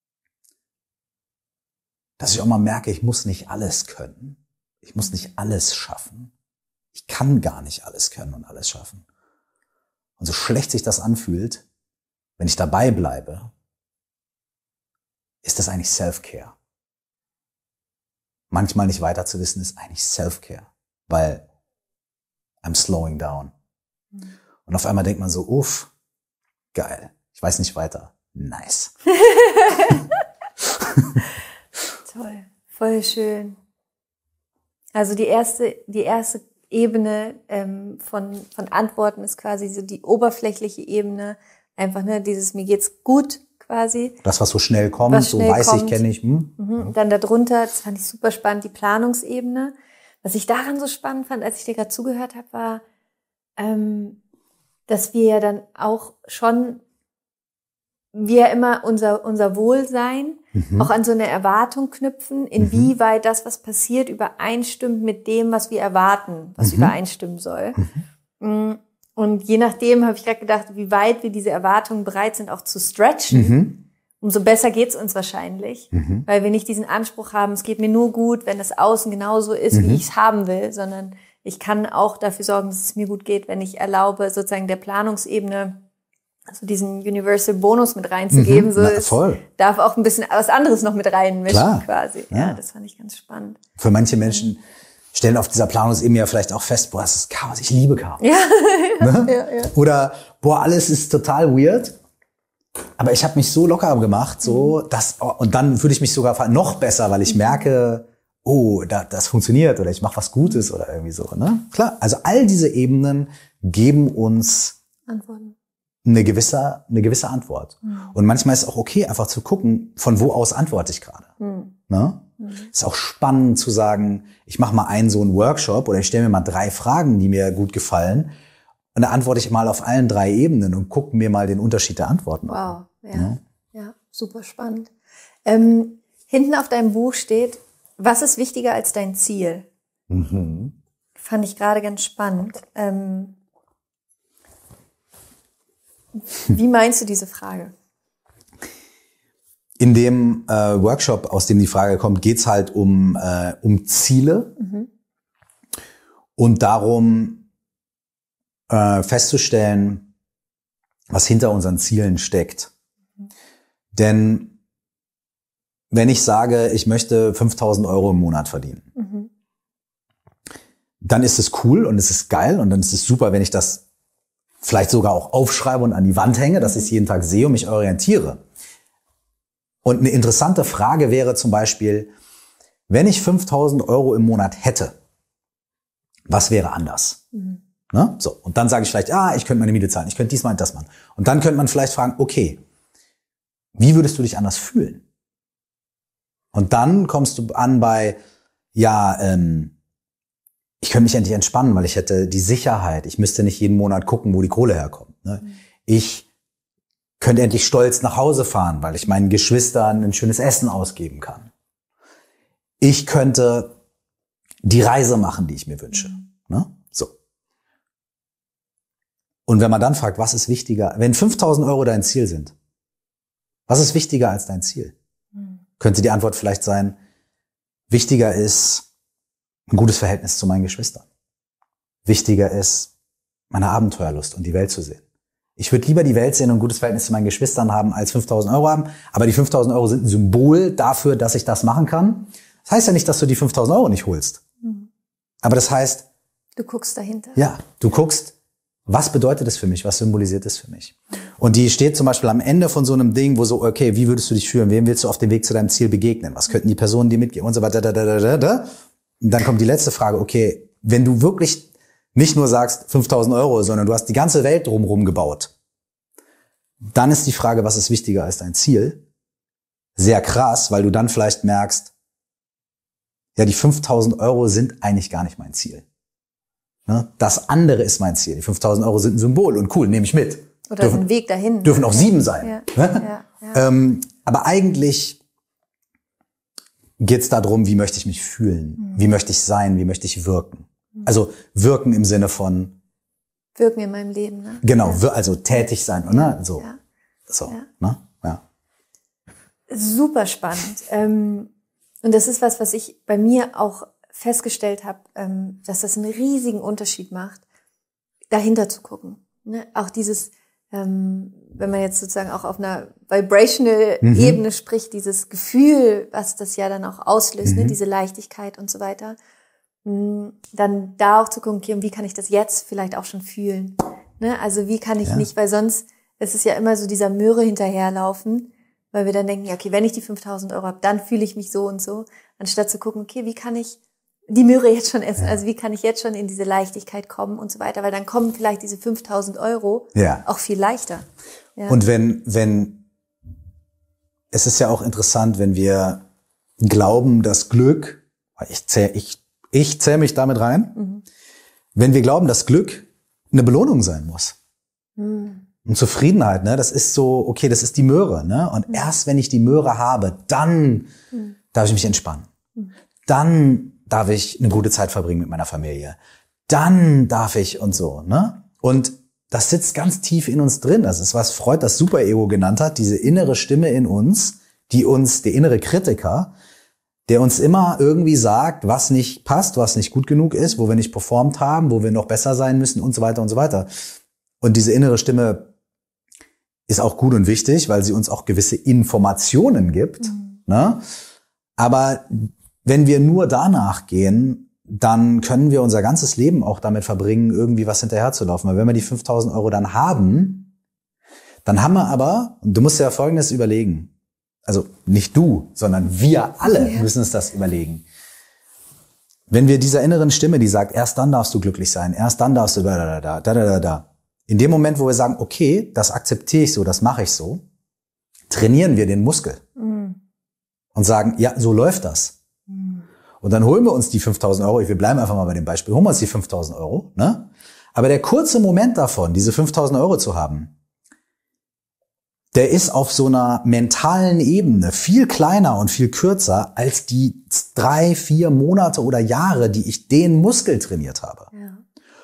dass ich auch mal merke, ich muss nicht alles können. Ich muss nicht alles schaffen. Ich kann gar nicht alles können und alles schaffen. Und so schlecht sich das anfühlt, wenn ich dabei bleibe, ist das eigentlich Self-Care. Manchmal nicht weiter zu wissen, ist eigentlich Self-Care, weil I'm slowing down. Mhm. Und auf einmal denkt man so, uff, geil, ich weiß nicht weiter. Nice. Toll, voll schön. Also die erste, die erste Ebene ähm, von, von Antworten ist quasi so die oberflächliche Ebene. Einfach, ne, dieses mir geht's gut quasi. Das, was so schnell kommt, was schnell so weiß kommt. ich, kenne ich. Hm? Mhm. Dann darunter, das fand ich super spannend, die Planungsebene. Was ich daran so spannend fand, als ich dir gerade zugehört habe, war, ähm, dass wir ja dann auch schon, wir immer unser, unser Wohlsein mhm. auch an so eine Erwartung knüpfen, inwieweit das, was passiert, übereinstimmt mit dem, was wir erwarten, was mhm. übereinstimmen soll. Mhm. Und je nachdem habe ich gerade gedacht, wie weit wir diese Erwartungen bereit sind, auch zu stretchen, mhm. umso besser geht's uns wahrscheinlich, mhm. weil wir nicht diesen Anspruch haben, es geht mir nur gut, wenn das Außen genauso ist, mhm. wie ich es haben will, sondern ich kann auch dafür sorgen, dass es mir gut geht, wenn ich erlaube, sozusagen der Planungsebene also diesen Universal Bonus mit reinzugeben. Mhm, so na, voll. Es darf auch ein bisschen was anderes noch mit reinmischen. Klar, quasi. Ja. ja, das fand ich ganz spannend. Für manche Menschen stellen auf dieser Planungsebene ja vielleicht auch fest, boah, das ist Chaos, ich liebe Chaos. Ja, ne? ja, ja. Oder, boah, alles ist total weird, aber ich habe mich so locker gemacht, so, mhm. dass, und dann fühle ich mich sogar noch besser, weil ich merke, oh, da, das funktioniert oder ich mache was Gutes oder irgendwie so. Ne? Klar, also all diese Ebenen geben uns Antworten. eine gewisse, eine gewisse Antwort. Mhm. Und manchmal ist es auch okay, einfach zu gucken, von wo aus antworte ich gerade. Mhm. Ne? Mhm. Ist auch spannend zu sagen, ich mache mal einen so einen Workshop oder ich stelle mir mal drei Fragen, die mir gut gefallen. Und da antworte ich mal auf allen drei Ebenen und gucke mir mal den Unterschied der Antworten an. Wow, ja, ja. ja super spannend. Ähm, hinten auf deinem Buch steht, was ist wichtiger als dein Ziel? Mhm. Fand ich gerade ganz spannend. Ähm, Wie meinst du diese Frage? In dem äh, Workshop, aus dem die Frage kommt, geht's halt um, äh, um Ziele mhm. und darum äh, festzustellen, was hinter unseren Zielen steckt. Mhm. Denn wenn ich sage, ich möchte fünftausend Euro im Monat verdienen, mhm. dann ist es cool und es ist geil und dann ist es super, wenn ich das vielleicht sogar auch aufschreibe und an die Wand hänge, dass ich es jeden Tag sehe und mich orientiere. Und eine interessante Frage wäre zum Beispiel, wenn ich fünftausend Euro im Monat hätte, was wäre anders? Mhm. Ne? So, und dann sage ich vielleicht, ah, ich könnte meine Miete zahlen, ich könnte diesmal und das machen. Und dann könnte man vielleicht fragen, okay, wie würdest du dich anders fühlen? Und dann kommst du an bei, ja, ähm, ich könnte mich endlich entspannen, weil ich hätte die Sicherheit. Ich müsste nicht jeden Monat gucken, wo die Kohle herkommt. Ne? Mhm. Ich könnte endlich stolz nach Hause fahren, weil ich meinen Geschwistern ein schönes Essen ausgeben kann. Ich könnte die Reise machen, die ich mir wünsche. Mhm. Ne? So. Und wenn man dann fragt, was ist wichtiger, wenn fünftausend Euro dein Ziel sind, was ist wichtiger als dein Ziel? Mhm. Könnte die Antwort vielleicht sein, wichtiger ist ein gutes Verhältnis zu meinen Geschwistern. Wichtiger ist meine Abenteuerlust und die Welt zu sehen. Ich würde lieber die Welt sehen und ein gutes Verhältnis zu meinen Geschwistern haben, als fünftausend Euro haben. Aber die fünftausend Euro sind ein Symbol dafür, dass ich das machen kann. Das heißt ja nicht, dass du die fünftausend Euro nicht holst. Mhm. Aber das heißt... Du guckst dahinter. Ja, du guckst, was bedeutet das für mich? Was symbolisiert das für mich? Und die steht zum Beispiel am Ende von so einem Ding, wo so, okay, wie würdest du dich fühlen? Wem willst du auf dem Weg zu deinem Ziel begegnen? Was könnten die Personen dir mitgeben? Und so weiter, da, da, da, da, da. Und dann kommt die letzte Frage, okay, wenn du wirklich nicht nur sagst fünftausend Euro, sondern du hast die ganze Welt drumherum gebaut, dann ist die Frage, was ist wichtiger als dein Ziel? Sehr krass, weil du dann vielleicht merkst, ja, die fünftausend Euro sind eigentlich gar nicht mein Ziel. Das andere ist mein Ziel. Die fünftausend Euro sind ein Symbol und cool, nehme ich mit. Oder dürfen, ein Weg dahin. Dürfen auch sieben sein. Ja, ja, ja. Ähm, aber eigentlich geht es darum, wie möchte ich mich fühlen? Mhm. Wie möchte ich sein? Wie möchte ich wirken? Mhm. Also wirken im Sinne von wirken in meinem Leben. Ne? Genau, ja. also tätig sein, ne? So, ja. so, ja. ne? Ja. Super spannend. Ähm, und das ist was, was ich bei mir auch festgestellt habe, ähm, dass das einen riesigen Unterschied macht, dahinter zu gucken. Ne? Auch dieses, ähm, wenn man jetzt sozusagen auch auf einer vibrational mhm. Ebene spricht, dieses Gefühl, was das ja dann auch auslöst, mhm. ne? Diese Leichtigkeit und so weiter, mh, dann da auch zu gucken, okay, und wie kann ich das jetzt vielleicht auch schon fühlen? Ne? Also wie kann ich ja. nicht, weil sonst ist es ja immer so dieser Möhre hinterherlaufen, weil wir dann denken, ja, okay, wenn ich die fünftausend Euro habe, dann fühle ich mich so und so, anstatt zu gucken, okay, wie kann ich die Möhre jetzt schon essen, ja. also wie kann ich jetzt schon in diese Leichtigkeit kommen und so weiter, weil dann kommen vielleicht diese fünftausend Euro ja. auch viel leichter. Ja. Und wenn, wenn, es ist ja auch interessant, wenn wir glauben, dass Glück, ich zähle ich, ich zähl mich damit rein, mhm. wenn wir glauben, dass Glück eine Belohnung sein muss. Mhm. Und Zufriedenheit, ne, das ist so, okay, das ist die Möhre, ne, und mhm. erst wenn ich die Möhre habe, dann mhm. darf ich mich entspannen. Mhm. Dann darf ich eine gute Zeit verbringen mit meiner Familie. Dann darf ich und so, ne? Und das sitzt ganz tief in uns drin. Das ist, was Freud das Superego genannt hat, diese innere Stimme in uns, die uns, der innere Kritiker, der uns immer irgendwie sagt, was nicht passt, was nicht gut genug ist, wo wir nicht performt haben, wo wir noch besser sein müssen und so weiter und so weiter. Und diese innere Stimme ist auch gut und wichtig, weil sie uns auch gewisse Informationen gibt. Mhm. Ne? Aber wenn wir nur danach gehen, dann können wir unser ganzes Leben auch damit verbringen, irgendwie was hinterherzulaufen. Weil wenn wir die fünftausend Euro dann haben, dann haben wir aber, und du musst dir ja Folgendes überlegen, also nicht du, sondern wir alle ja. müssen uns das überlegen. Wenn wir dieser inneren Stimme, die sagt, erst dann darfst du glücklich sein, erst dann darfst du da, da, da, da, da, da, in dem Moment, wo wir sagen, okay, das akzeptiere ich so, das mache ich so, trainieren wir den Muskel mhm. und sagen, ja, so läuft das. Mhm. Und dann holen wir uns die fünftausend Euro, wir bleiben einfach mal bei dem Beispiel, holen wir uns die fünftausend Euro, ne? Aber der kurze Moment davon, diese fünftausend Euro zu haben, der ist auf so einer mentalen Ebene viel kleiner und viel kürzer als die drei, vier Monate oder Jahre, die ich den Muskel trainiert habe. Ja.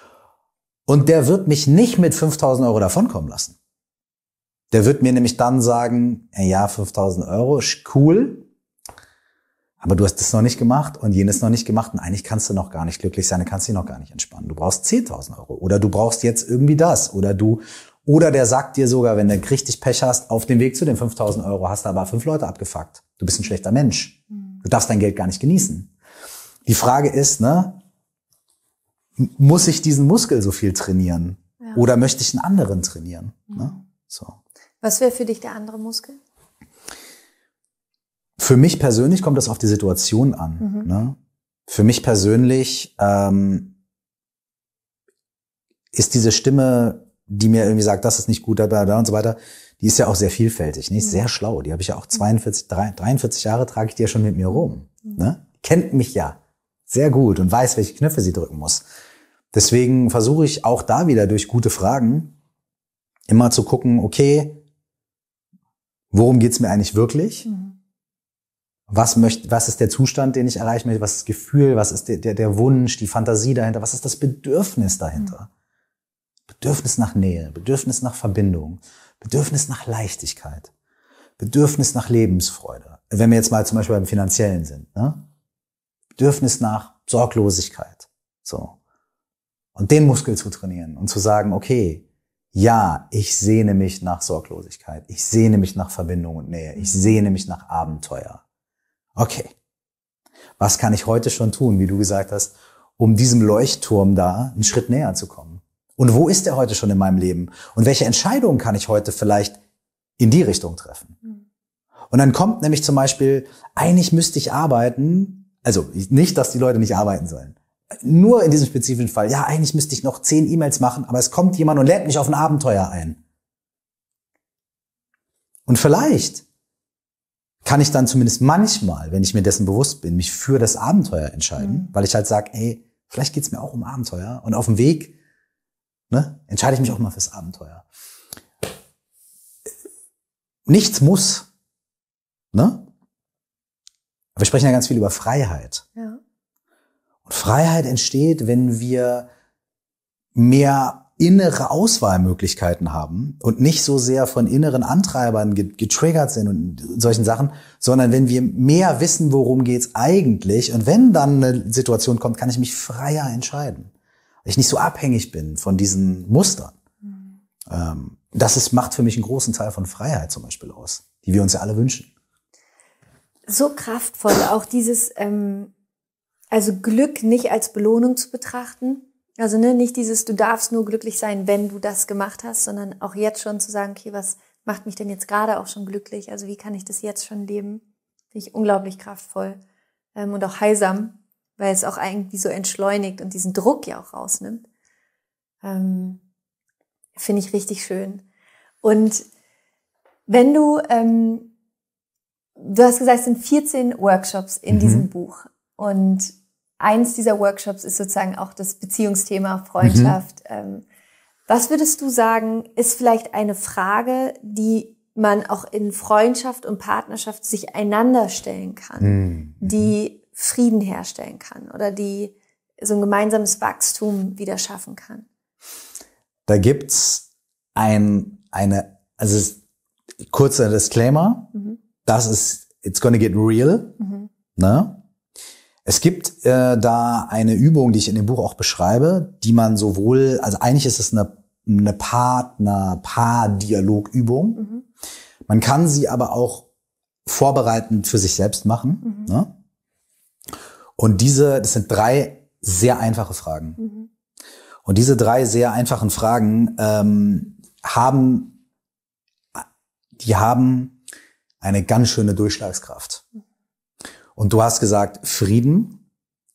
Und der wird mich nicht mit fünftausend Euro davonkommen lassen. Der wird mir nämlich dann sagen, ja, fünftausend Euro, cool, aber du hast das noch nicht gemacht und jenes noch nicht gemacht und eigentlich kannst du noch gar nicht glücklich sein, du kannst dich noch gar nicht entspannen. Du brauchst zehntausend Euro oder du brauchst jetzt irgendwie das oder du, oder der sagt dir sogar, wenn du richtig Pech hast, auf dem Weg zu den fünftausend Euro hast du aber fünf Leute abgefuckt. Du bist ein schlechter Mensch. Du darfst dein Geld gar nicht genießen. Die Frage ist, ne, muss ich diesen Muskel so viel trainieren? Ja. Oder möchte ich einen anderen trainieren? Mhm. Ne? So. Was wäre für dich der andere Muskel? Für mich persönlich kommt das auf die Situation an. Mhm. Ne? Für mich persönlich ähm, ist diese Stimme, die mir irgendwie sagt, das ist nicht gut, da, da, da und so weiter, die ist ja auch sehr vielfältig, nicht? Mhm. Sehr schlau. Die habe ich ja auch zweiundvierzig, dreiundvierzig Jahre trage ich die ja schon mit mir rum. Mhm. Ne? Kennt mich ja sehr gut und weiß, welche Knöpfe sie drücken muss. Deswegen versuche ich auch da wieder durch gute Fragen immer zu gucken, okay, worum geht's mir eigentlich wirklich? Mhm. Was möchte, was ist der Zustand, den ich erreichen möchte? Was ist das Gefühl? Was ist der, der, der Wunsch, die Fantasie dahinter? Was ist das Bedürfnis dahinter? Mhm. Bedürfnis nach Nähe, Bedürfnis nach Verbindung, Bedürfnis nach Leichtigkeit, Bedürfnis nach Lebensfreude. Wenn wir jetzt mal zum Beispiel beim Finanziellen sind, ne? Bedürfnis nach Sorglosigkeit, so. Und den Muskel zu trainieren und zu sagen, okay, ja, ich sehne mich nach Sorglosigkeit, ich sehne mich nach Verbindung und Nähe, ich sehne mich nach Abenteuer. Okay, was kann ich heute schon tun, wie du gesagt hast, um diesem Leuchtturm da einen Schritt näher zu kommen? Und wo ist der heute schon in meinem Leben? Und welche Entscheidungen kann ich heute vielleicht in die Richtung treffen? Und dann kommt nämlich zum Beispiel, eigentlich müsste ich arbeiten, also nicht, dass die Leute nicht arbeiten sollen, nur in diesem spezifischen Fall, ja, eigentlich müsste ich noch zehn E-Mails machen, aber es kommt jemand und lädt mich auf ein Abenteuer ein. Und vielleicht kann ich dann zumindest manchmal, wenn ich mir dessen bewusst bin, mich für das Abenteuer entscheiden, mhm. weil ich halt sage, ey, vielleicht geht's mir auch um Abenteuer und auf dem Weg, ne, entscheide ich mich auch mal fürs Abenteuer. Nichts muss, ne? Aber wir sprechen ja ganz viel über Freiheit. Ja. Und Freiheit entsteht, wenn wir mehr innere Auswahlmöglichkeiten haben und nicht so sehr von inneren Antreibern getriggert sind und solchen Sachen, sondern wenn wir mehr wissen, worum geht's eigentlich, und wenn dann eine Situation kommt, kann ich mich freier entscheiden. Weil ich nicht so abhängig bin von diesen Mustern. Mhm. Ähm, das ist, macht für mich einen großen Teil von Freiheit zum Beispiel aus, die wir uns ja alle wünschen. So kraftvoll, auch dieses, ähm, also Glück nicht als Belohnung zu betrachten. Also ne, nicht dieses, du darfst nur glücklich sein, wenn du das gemacht hast, sondern auch jetzt schon zu sagen, okay, was macht mich denn jetzt gerade auch schon glücklich? Also wie kann ich das jetzt schon leben? Finde ich unglaublich kraftvoll ähm, und auch heilsam, weil es auch irgendwie so entschleunigt und diesen Druck ja auch rausnimmt. Ähm, Finde ich richtig schön. Und wenn du, ähm, du hast gesagt, es sind vierzehn Workshops in mhm. diesem Buch und eins dieser Workshops ist sozusagen auch das Beziehungsthema Freundschaft. Mhm. Ähm, was würdest du sagen, ist vielleicht eine Frage, die man auch in Freundschaft und Partnerschaft sich einander stellen kann, mhm. die Frieden herstellen kann oder die so ein gemeinsames Wachstum wieder schaffen kann? Da gibt's ein, eine, also kurzer Disclaimer, mhm. das ist, it's gonna get real, mhm. ne? Es gibt äh, da eine Übung, die ich in dem Buch auch beschreibe, die man sowohl, also eigentlich ist es eine, eine Partner, Paar-Dialogübung. Mhm. Man kann sie aber auch vorbereitend für sich selbst machen. Mhm. Ne? Und diese, das sind drei sehr einfache Fragen. Mhm. Und diese drei sehr einfachen Fragen ähm, haben, die haben eine ganz schöne Durchschlagskraft. Und du hast gesagt Frieden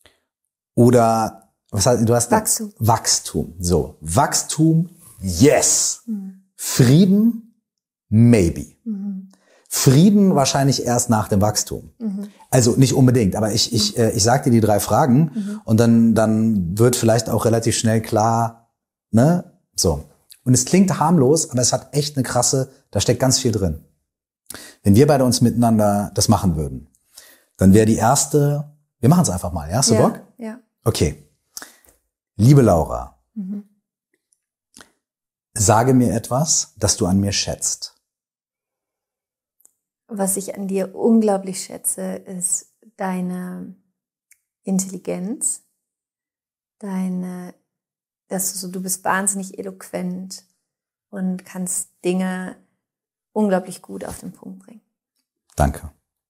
oder was heißt, du hast Wachstum. Wachstum. So, Wachstum, yes. Mhm. Frieden, maybe. Mhm. Frieden wahrscheinlich erst nach dem Wachstum. Mhm. Also nicht unbedingt, aber ich ich äh, ich sag dir die drei Fragen mhm. und dann dann wird vielleicht auch relativ schnell klar, ne? So. Und es klingt harmlos, aber es hat echt eine krasse, da steckt ganz viel drin. Wenn wir beide uns miteinander das machen würden, dann wäre die erste, wir machen es einfach mal, ja? Hast du ja, Bock? Ja. Okay. Liebe Laura, mhm. sage mir etwas, das du an mir schätzt. Was ich an dir unglaublich schätze, ist deine Intelligenz, deine, dass du so, du bist wahnsinnig eloquent und kannst Dinge unglaublich gut auf den Punkt bringen. Danke.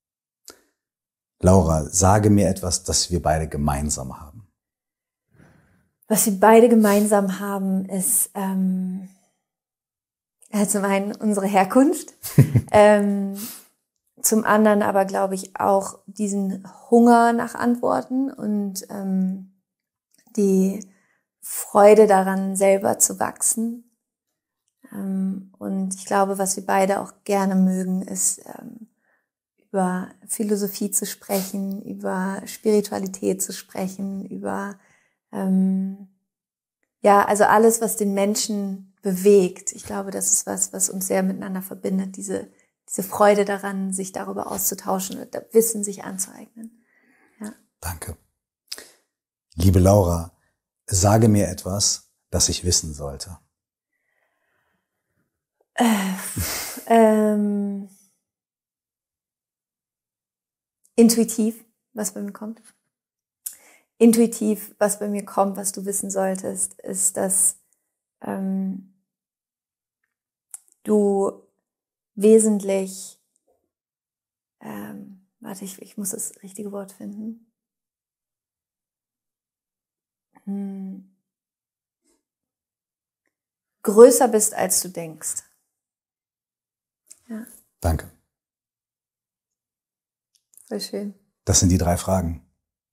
Laura, sage mir etwas, das wir beide gemeinsam haben. Was wir beide gemeinsam haben, ist ähm, ja, zum einen unsere Herkunft, ähm, zum anderen aber, glaube ich, auch diesen Hunger nach Antworten und ähm, die Freude daran, selber zu wachsen. Ähm, und ich glaube, was wir beide auch gerne mögen, ist ähm, über Philosophie zu sprechen, über Spiritualität zu sprechen, über ähm, ja, also alles, was den Menschen bewegt. Ich glaube, das ist was, was uns sehr miteinander verbindet, diese diese Freude daran, sich darüber auszutauschen und Wissen sich anzueignen. Ja. Danke. Liebe Laura, sage mir etwas, das ich wissen sollte. Äh, ähm, intuitiv, was bei mir kommt. Intuitiv, was bei mir kommt, was du wissen solltest, ist, dass ähm, du wesentlich, ähm, warte, ich, ich muss das richtige Wort finden. Hm. Größer bist, als du denkst. Ja. Danke. Voll schön. Das sind die drei Fragen.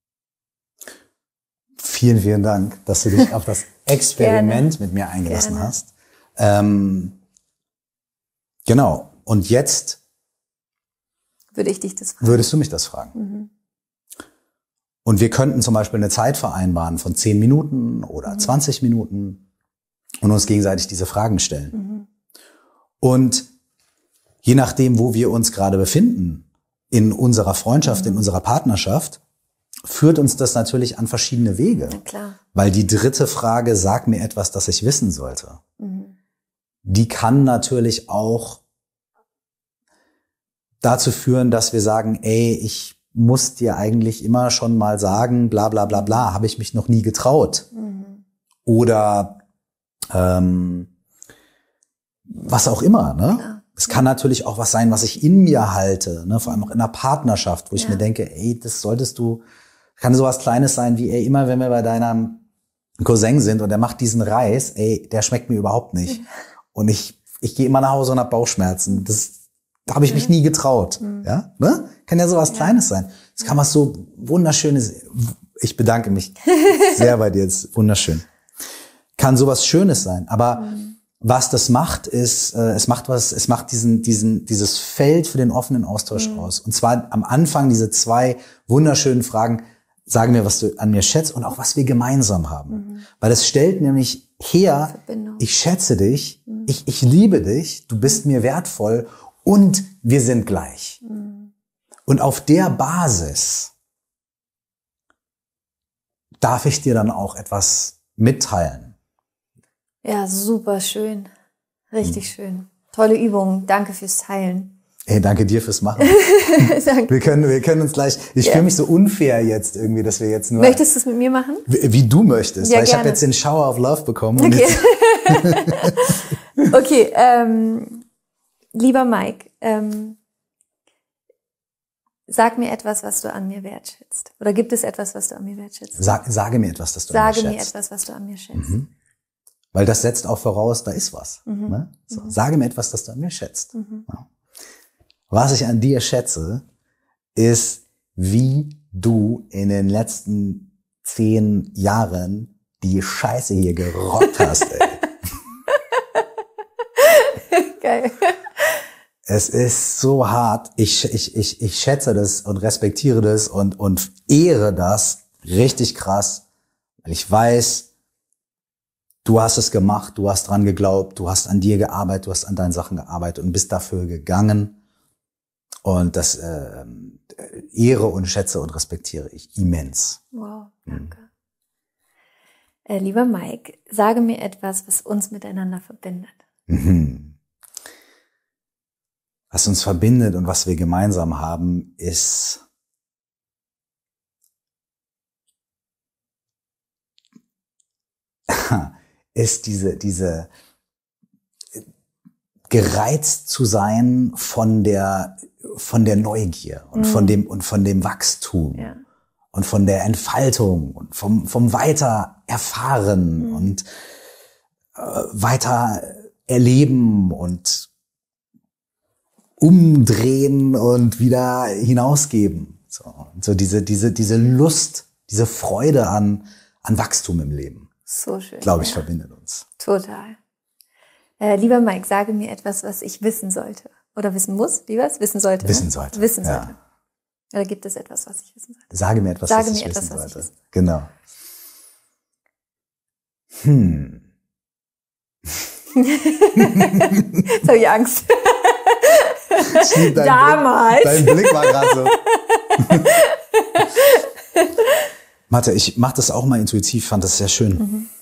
Vielen, vielen Dank, dass du dich auf das Experiment mit mir eingelassen Gerne. hast. Ähm, genau. Und jetzt würde ich dich das fragen. Würdest du mich das fragen? Mhm. Und wir könnten zum Beispiel eine Zeit vereinbaren von zehn Minuten oder mhm. zwanzig Minuten und uns gegenseitig diese Fragen stellen. Mhm. Und je nachdem, wo wir uns gerade befinden, in unserer Freundschaft, mhm. in unserer Partnerschaft, führt uns das natürlich an verschiedene Wege. Na klar. Weil die dritte Frage, sag mir etwas, das ich wissen sollte, Mhm. die kann natürlich auch dazu führen, dass wir sagen, ey, ich muss dir eigentlich immer schon mal sagen, bla bla bla bla, habe ich mich noch nie getraut. Mhm. Oder ähm, was auch immer, ne? Klar. Es kann natürlich auch was sein, was ich in mir halte, ne? Vor allem auch in einer Partnerschaft, wo ich Ja. mir denke, ey, das solltest du, kann sowas Kleines sein wie, ey, immer wenn wir bei deinem Cousin sind und der macht diesen Reis, ey, der schmeckt mir überhaupt nicht. Und ich, ich gehe immer nach Hause und habe Bauchschmerzen. Das, da habe ich mich nie getraut. Mhm. Ja, ne? Kann ja sowas Ja. Kleines sein. Es kann was so Wunderschönes. Ich bedanke mich sehr bei dir. Jetzt wunderschön. Kann sowas Schönes sein. Aber Mhm. was das macht, ist, äh, es macht was, es macht diesen, diesen, dieses Feld für den offenen Austausch Mhm. aus. Und zwar am Anfang diese zwei wunderschönen Fragen: Sage mir, was du an mir schätzt und auch was wir gemeinsam haben. Mhm. Weil es stellt nämlich her, Verbindung. ich schätze dich, Mhm. ich, ich liebe dich, du bist mir wertvoll und wir sind gleich. Mhm. Und auf der Basis darf ich dir dann auch etwas mitteilen. Ja, super schön. Richtig schön. Tolle Übung. Danke fürs Teilen. Hey, danke dir fürs Machen. Danke. Wir können, wir können uns gleich, ich Ja. fühle mich so unfair jetzt irgendwie, dass wir jetzt nur, Möchtest du es mit mir machen? wie, wie du möchtest, Ja, weil ich habe gerne. jetzt den Shower of Love bekommen. Und Okay. jetzt, Okay, ähm, lieber Mike, ähm, sag mir etwas, was du an mir wertschätzt. Oder gibt es etwas, was du an mir wertschätzt? sag, sage mir etwas, das du an Sage mir mir schätzt. etwas, was du an mir schätzt. Mhm. Weil das setzt auch voraus, da ist was. Mhm. Ne? So, Mhm. Sage mir etwas, das du an mir schätzt. Mhm. Ja. Was ich an dir schätze, ist, wie du in den letzten zehn Jahren die Scheiße hier gerockt hast, ey. Geil. Es ist so hart. Ich, ich, ich, ich schätze das und respektiere das und, und ehre das richtig krass, weil ich weiß, du hast es gemacht, du hast dran geglaubt, du hast an dir gearbeitet, du hast an deinen Sachen gearbeitet und bist dafür gegangen. Und das äh, ehre und schätze und respektiere ich immens. Wow, danke. Mhm. Äh, lieber Mike, sage mir etwas, was uns miteinander verbindet. Mhm. Was uns verbindet und was wir gemeinsam haben, ist ist diese diese gereizt zu sein von der von der Neugier und Mhm. von dem und von dem Wachstum Ja. und von der Entfaltung und vom vom weiter erfahren Mhm. und äh, weiter erleben und umdrehen und wieder hinausgeben. So, so diese diese diese Lust, diese Freude an an Wachstum im Leben, So schön. glaube ich, ja. verbindet uns. Total. Äh, lieber Mike, sage mir etwas, was ich wissen sollte. Oder wissen muss, wie was? Wissen sollte. Wissen ne? sollte. Wissen ja. sollte. Oder gibt es etwas, was ich wissen sollte? Sage mir etwas, Sage was mir ich etwas, wissen was ich sollte. wissen- Genau. Hm. Jetzt habe ich Angst. Ich lieb deinen Damals. Blick, dein Blick war gerade so. Mathe, ich mach das auch mal intuitiv, fand das sehr schön. Mhm.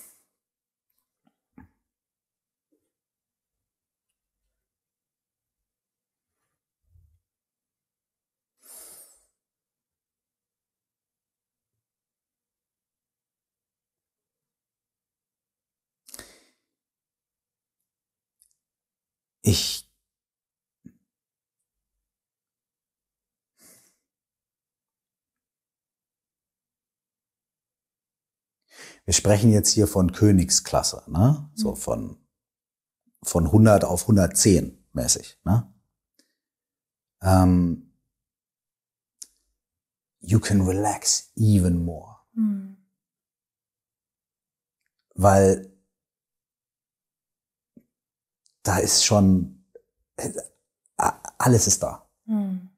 Ich Wir sprechen jetzt hier von Königsklasse, ne? So von von hundert auf hundertzehn mäßig, ne? Um, you can relax even more. Mhm. Weil da ist schon, alles ist da. Mhm.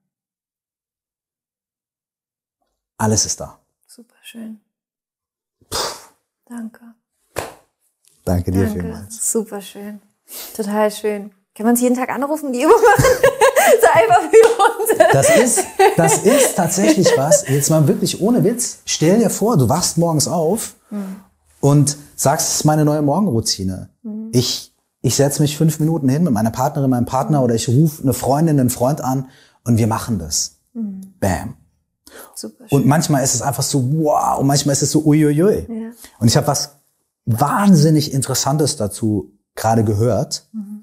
Alles ist da. Super schön. Danke. Danke dir Danke. vielmals. Super schön. Total schön. Kann man uns jeden Tag anrufen, die Übung machen? So einfach für uns. Das ist, das ist tatsächlich was, jetzt mal wirklich ohne Witz, stell dir vor, du wachst morgens auf mhm. und sagst, es ist meine neue Morgenroutine. Mhm. Ich, ich setze mich fünf Minuten hin mit meiner Partnerin, meinem Partner oder ich rufe eine Freundin, einen Freund an und wir machen das. Mhm. Bam. Super schön. Und manchmal ist es einfach so, wow, und manchmal ist es so, uiuiui. Ja. Und ich habe was wahnsinnig Interessantes dazu gerade gehört. Mhm.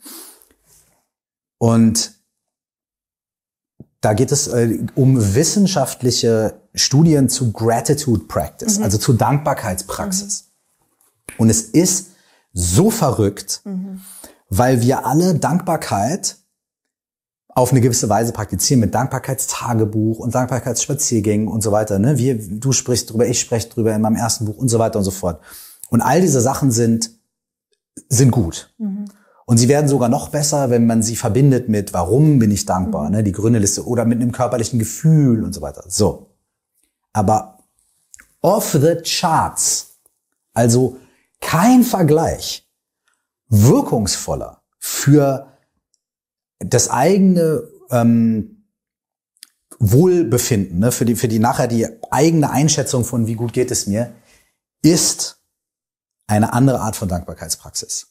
Und da geht es äh, um wissenschaftliche Studien zu Gratitude Practice, mhm. also zu Dankbarkeitspraxis. Mhm. Und es ist so verrückt, mhm. weil wir alle Dankbarkeit auf eine gewisse Weise praktizieren mit Dankbarkeitstagebuch und Dankbarkeitsspaziergängen und so weiter. Ne? Wir, du sprichst drüber, ich spreche drüber in meinem ersten Buch und so weiter und so fort. Und all diese Sachen sind sind gut. Mhm. Und sie werden sogar noch besser, wenn man sie verbindet mit warum bin ich dankbar, mhm. ne? Die grüne Liste oder mit einem körperlichen Gefühl und so weiter. So. Aber off the charts, also kein Vergleich, wirkungsvoller für das eigene ähm, Wohlbefinden, ne, für die für die nachher die eigene Einschätzung von wie gut geht es mir, ist eine andere Art von Dankbarkeitspraxis,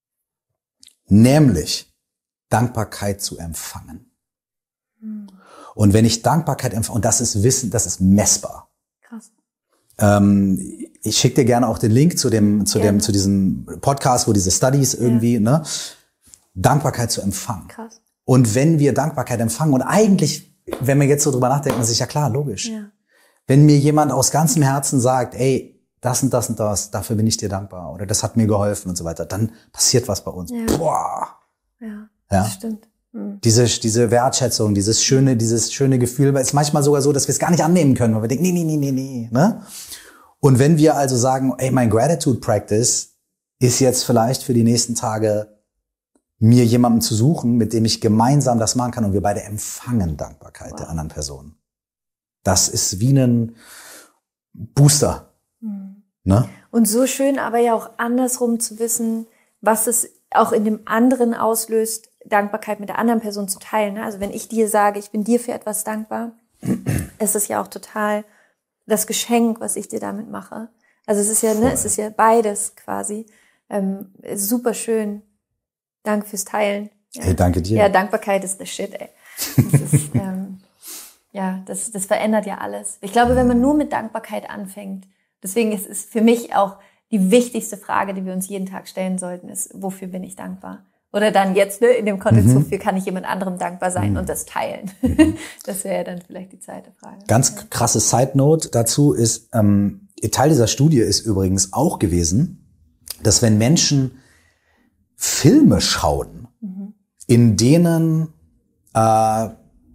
nämlich Dankbarkeit zu empfangen. Hm. Und wenn ich Dankbarkeit empfange, und das ist Wissen, das ist messbar. Krass. Ähm, ich schicke dir gerne auch den Link zu dem zu gerne. dem zu diesem Podcast, wo diese Studies irgendwie, ja. ne, Dankbarkeit zu empfangen. Krass. Und wenn wir Dankbarkeit empfangen, und eigentlich, wenn wir jetzt so drüber nachdenken, man sich ja klar, logisch. Ja. Wenn mir jemand aus ganzem Herzen sagt, ey, das und das und das, dafür bin ich dir dankbar, oder das hat mir geholfen und so weiter, dann passiert was bei uns. Ja. Boah. Ja, ja, das stimmt. Mhm. Diese, diese Wertschätzung, dieses schöne, dieses schöne Gefühl, weil es manchmal sogar so, dass wir es gar nicht annehmen können, weil wir denken, nee, nee, nee, nee, nee, ne? Und wenn wir also sagen, ey, mein Gratitude Practice ist jetzt vielleicht für die nächsten Tage mir jemanden zu suchen, mit dem ich gemeinsam das machen kann und wir beide empfangen Dankbarkeit wow. der anderen Person. Das ist wie ein Booster. Mhm. Ne? Und so schön, aber ja auch andersrum zu wissen, was es auch in dem anderen auslöst, Dankbarkeit mit der anderen Person zu teilen. Ne? Also wenn ich dir sage, ich bin dir für etwas dankbar, ist es ja auch total das Geschenk, was ich dir damit mache. Also es ist ja, ne, es ist ja beides quasi. Ähm, super schön. Danke fürs Teilen. Ja. Hey, danke dir. Ja, Dankbarkeit ist the shit, ey. Das ist, ähm, ja, das, das verändert ja alles. Ich glaube, wenn man nur mit Dankbarkeit anfängt, deswegen ist es für mich auch die wichtigste Frage, die wir uns jeden Tag stellen sollten, ist, wofür bin ich dankbar? Oder dann jetzt, ne, in dem Kontext, mhm. wofür kann ich jemand anderem dankbar sein mhm. und das teilen? Mhm. Das wäre ja dann vielleicht die zweite Frage. Ganz ja. krasse Side-Note dazu ist, ähm, Teil dieser Studie ist übrigens auch gewesen, dass wenn Menschen Filme schauen, mhm. in denen äh,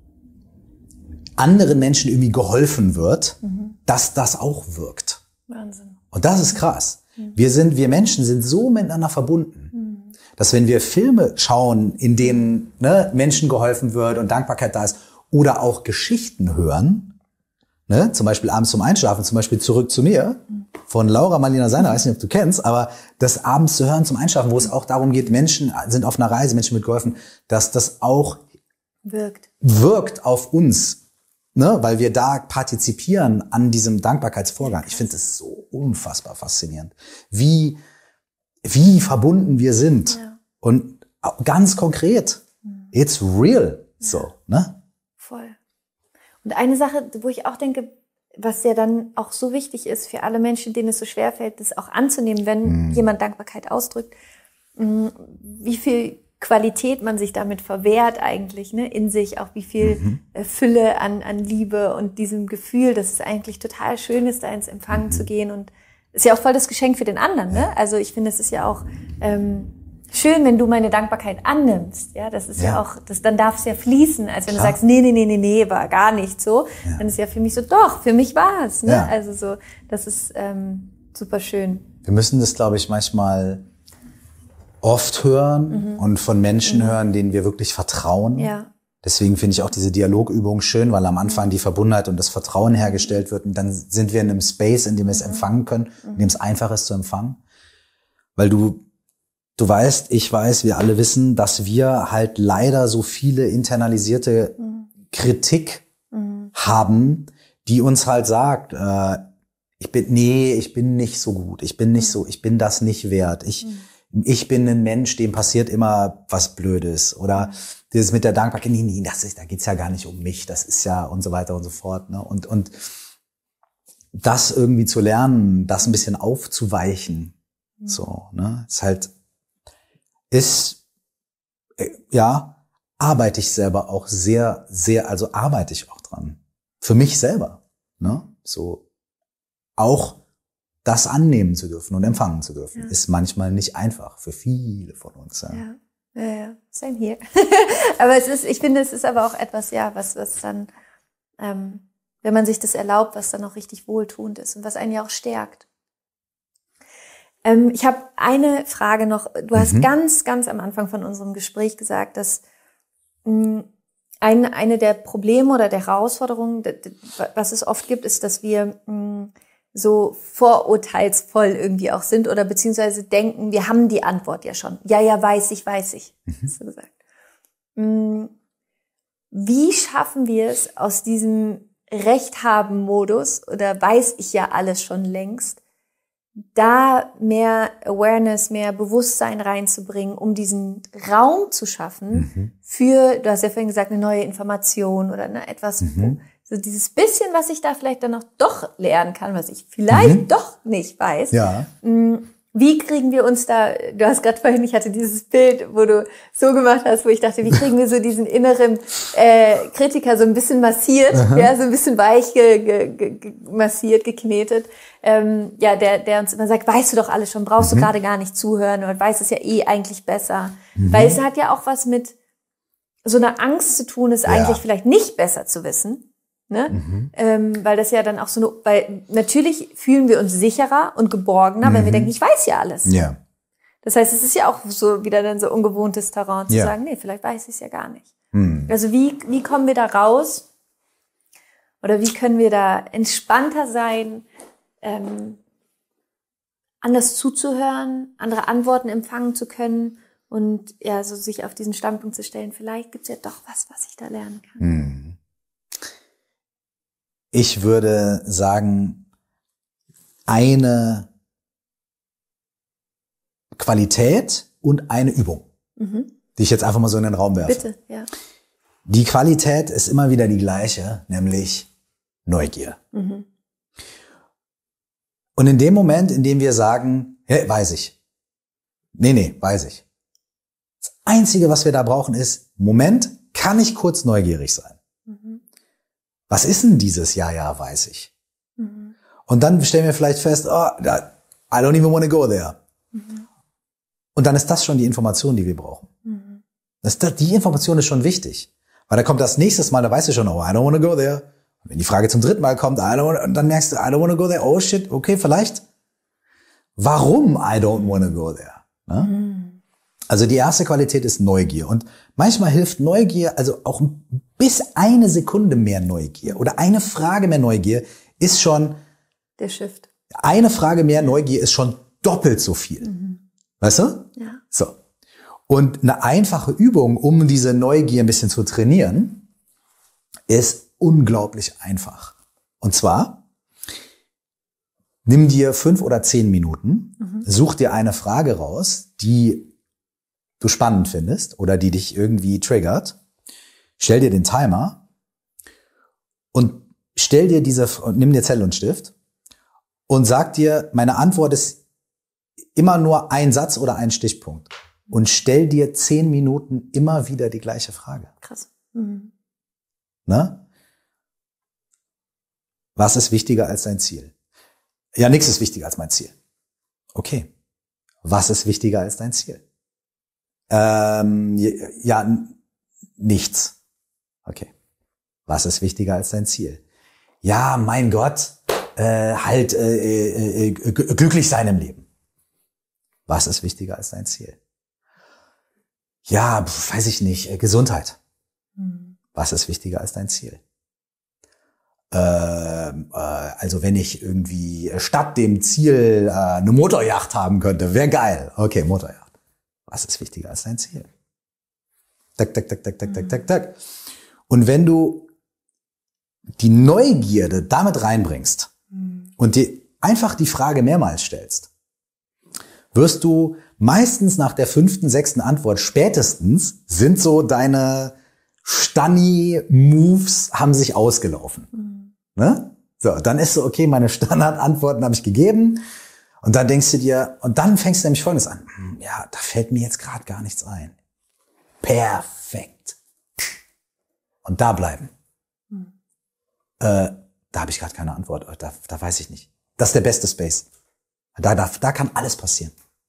anderen Menschen irgendwie geholfen wird, mhm. dass das auch wirkt. Wahnsinn. Und das ist krass. Mhm. Wir sind, wir Menschen sind so miteinander verbunden, mhm. dass wenn wir Filme schauen, in denen ne, Menschen geholfen wird und Dankbarkeit da ist, oder auch Geschichten hören, ne, zum Beispiel abends zum Einschlafen, zum Beispiel Zurück zu mir, mhm. von Laura Marlina Seiler, weiß nicht, ob du kennst, aber das abends zu hören zum Einschlafen, wo es auch darum geht, Menschen sind auf einer Reise, Menschen wird geholfen, dass das auch wirkt, wirkt auf uns, ne, weil wir da partizipieren an diesem Dankbarkeitsvorgang. Ich finde das so unfassbar faszinierend, wie, wie verbunden wir sind. Ja. Und ganz konkret, it's real, ja. so, ne? Voll. Und eine Sache, wo ich auch denke, was ja dann auch so wichtig ist für alle Menschen, denen es so schwerfällt, das auch anzunehmen, wenn mm. jemand Dankbarkeit ausdrückt, wie viel Qualität man sich damit verwehrt eigentlich, ne, in sich, auch wie viel mhm. äh, Fülle an, an Liebe und diesem Gefühl, dass es eigentlich total schön ist, da ins Empfangen mhm. zu gehen, und ist ja auch voll das Geschenk für den anderen, ne? Also ich finde, es ist ja auch ähm, schön, wenn du meine Dankbarkeit annimmst, ja, das ist ja, ja auch, das, dann darf es ja fließen, als wenn Klar. du sagst, nee, nee, nee, nee, nee, war gar nicht so, ja. dann ist ja für mich so, doch, für mich war es, ne? Ja. Also so, das ist ähm, super schön. Wir müssen das, glaube ich, manchmal oft hören mhm. und von Menschen mhm. hören, denen wir wirklich vertrauen. Ja. Deswegen finde ich auch diese Dialogübung schön, weil am Anfang die Verbundenheit und das Vertrauen hergestellt wird, und dann sind wir in einem Space, in dem wir es mhm. empfangen können, in dem es einfach ist zu empfangen. Weil du du weißt, ich weiß, wir alle wissen, dass wir halt leider so viele internalisierte mhm. Kritik mhm. haben, die uns halt sagt, äh, ich bin, nee, ich bin nicht so gut, ich bin nicht so, ich bin das nicht wert, ich, mhm. ich bin ein Mensch, dem passiert immer was Blödes, oder dieses mit der Dankbarkeit, nee, nee, das ist, da geht's ja gar nicht um mich, das ist ja und so weiter und so fort, ne, und, und das irgendwie zu lernen, das ein bisschen aufzuweichen, mhm. so, ne, ist halt, ist, äh, ja, arbeite ich selber auch sehr, sehr, also arbeite ich auch dran. Für mich selber, ne, so, auch das annehmen zu dürfen und empfangen zu dürfen, ja. ist manchmal nicht einfach für viele von uns. Ja, ja, ja, ja. Same here. Aber es ist, ich finde, es ist aber auch etwas, ja, was, was dann, ähm, wenn man sich das erlaubt, was dann auch richtig wohltuend ist und was einen ja auch stärkt. Ähm, ich habe eine Frage noch. Du hast mhm. ganz, ganz am Anfang von unserem Gespräch gesagt, dass mh, ein, eine der Probleme oder der Herausforderungen, was es oft gibt, ist, dass wir mh, so vorurteilsvoll irgendwie auch sind oder beziehungsweise denken, wir haben die Antwort ja schon. Ja, ja, weiß ich, weiß ich, mhm. hast du gesagt. Mh, wie schaffen wir es aus diesem Recht-haben-Modus oder weiß ich ja alles schon längst, da mehr Awareness, mehr Bewusstsein reinzubringen, um diesen Raum zu schaffen mhm. für, du hast ja vorhin gesagt, eine neue Information oder ne, etwas, mhm. so dieses bisschen, was ich da vielleicht dann noch doch lernen kann, was ich vielleicht mhm. doch nicht weiß. Ja. Wie kriegen wir uns da, du hast gerade vorhin, ich hatte dieses Bild, wo du so gemacht hast, wo ich dachte, wie kriegen wir so diesen inneren äh, Kritiker so ein bisschen massiert, aha. ja, so ein bisschen weich ge, ge, ge, massiert, geknetet, ähm, ja, der der uns immer sagt, weißt du doch alles schon, brauchst mhm. du gerade gar nicht zuhören oder weißt es ja eh eigentlich besser. Mhm. Weil es hat ja auch was mit so einer Angst zu tun, es ja. eigentlich vielleicht nicht besser zu wissen. Ne? Mhm. Ähm, weil das ja dann auch so eine, weil natürlich fühlen wir uns sicherer und geborgener, mhm. wenn wir denken, ich weiß ja alles. Ja. Das heißt, es ist ja auch so wieder dann so ungewohntes Terrain zu ja. sagen, nee, vielleicht weiß ich es ja gar nicht. Mhm. Also wie, wie kommen wir da raus? Oder wie können wir da entspannter sein, ähm, anders zuzuhören, andere Antworten empfangen zu können und ja, so sich auf diesen Standpunkt zu stellen, vielleicht gibt's ja doch was, was ich da lernen kann. Mhm. Ich würde sagen, eine Qualität und eine Übung, mhm. die ich jetzt einfach mal so in den Raum werfe. Bitte, ja. Die Qualität ist immer wieder die gleiche, nämlich Neugier. Mhm. Und in dem Moment, in dem wir sagen, hey, weiß ich. Nee, nee, weiß ich. Das Einzige, was wir da brauchen, ist, Moment, kann ich kurz neugierig sein? Mhm. Was ist denn dieses Ja, ja, weiß ich? Mhm. Und dann stellen wir vielleicht fest, oh, I don't even want to go there. Mhm. Und dann ist das schon die Information, die wir brauchen. Mhm. Das, die Information ist schon wichtig. Weil da kommt das nächste Mal, da weißt du schon, oh, I don't want to go there. Und wenn die Frage zum dritten Mal kommt, I don't wanna, und dann merkst du, I don't want to go there. Oh shit, okay, vielleicht. Warum I don't want to go there? Ne? Mhm. Also die erste Qualität ist Neugier. Und manchmal hilft Neugier, also auch bis eine Sekunde mehr Neugier oder eine Frage mehr Neugier ist schon... Der Shift. Eine Frage mehr Neugier ist schon doppelt so viel. Mhm. Weißt du? Ja. So. Und eine einfache Übung, um diese Neugier ein bisschen zu trainieren, ist unglaublich einfach. Und zwar, nimm dir fünf oder zehn Minuten, mhm. such dir eine Frage raus, die du spannend findest oder die dich irgendwie triggert. Stell dir den Timer und stell dir diese, nimm dir Zettel und Stift und sag dir, meine Antwort ist immer nur ein Satz oder ein Stichpunkt. Und stell dir zehn Minuten immer wieder die gleiche Frage. Krass. Mhm. Ne? Was ist wichtiger als dein Ziel? Ja, nichts ist wichtiger als mein Ziel. Okay. Was ist wichtiger als dein Ziel? Ähm, ja, nichts. Okay. Was ist wichtiger als dein Ziel? Ja, mein Gott, äh, halt äh, äh, glücklich sein im Leben. Was ist wichtiger als dein Ziel? Ja, weiß ich nicht, äh, Gesundheit. Mhm. Was ist wichtiger als dein Ziel? Äh, äh, also wenn ich irgendwie statt dem Ziel äh, eine Motoryacht haben könnte, wäre geil. Okay, Motoryacht. Was ist wichtiger als dein Ziel? Tak, tak, tak, tak, tak, tak, tak, tak. Und wenn du die Neugierde damit reinbringst mhm. und dir einfach die Frage mehrmals stellst, wirst du meistens nach der fünften, sechsten Antwort spätestens sind so deine Stanni-Moves haben sich ausgelaufen. Mhm. Ne? So, dann ist so, okay, meine Standardantworten habe ich gegeben. Und dann denkst du dir, und dann fängst du nämlich Folgendes an. Ja, da fällt mir jetzt gerade gar nichts ein. Perfekt. Und da bleiben. Mhm. Äh, da habe ich gerade keine Antwort. Da, da weiß ich nicht. Das ist der beste Space. Da, da, da kann alles passieren.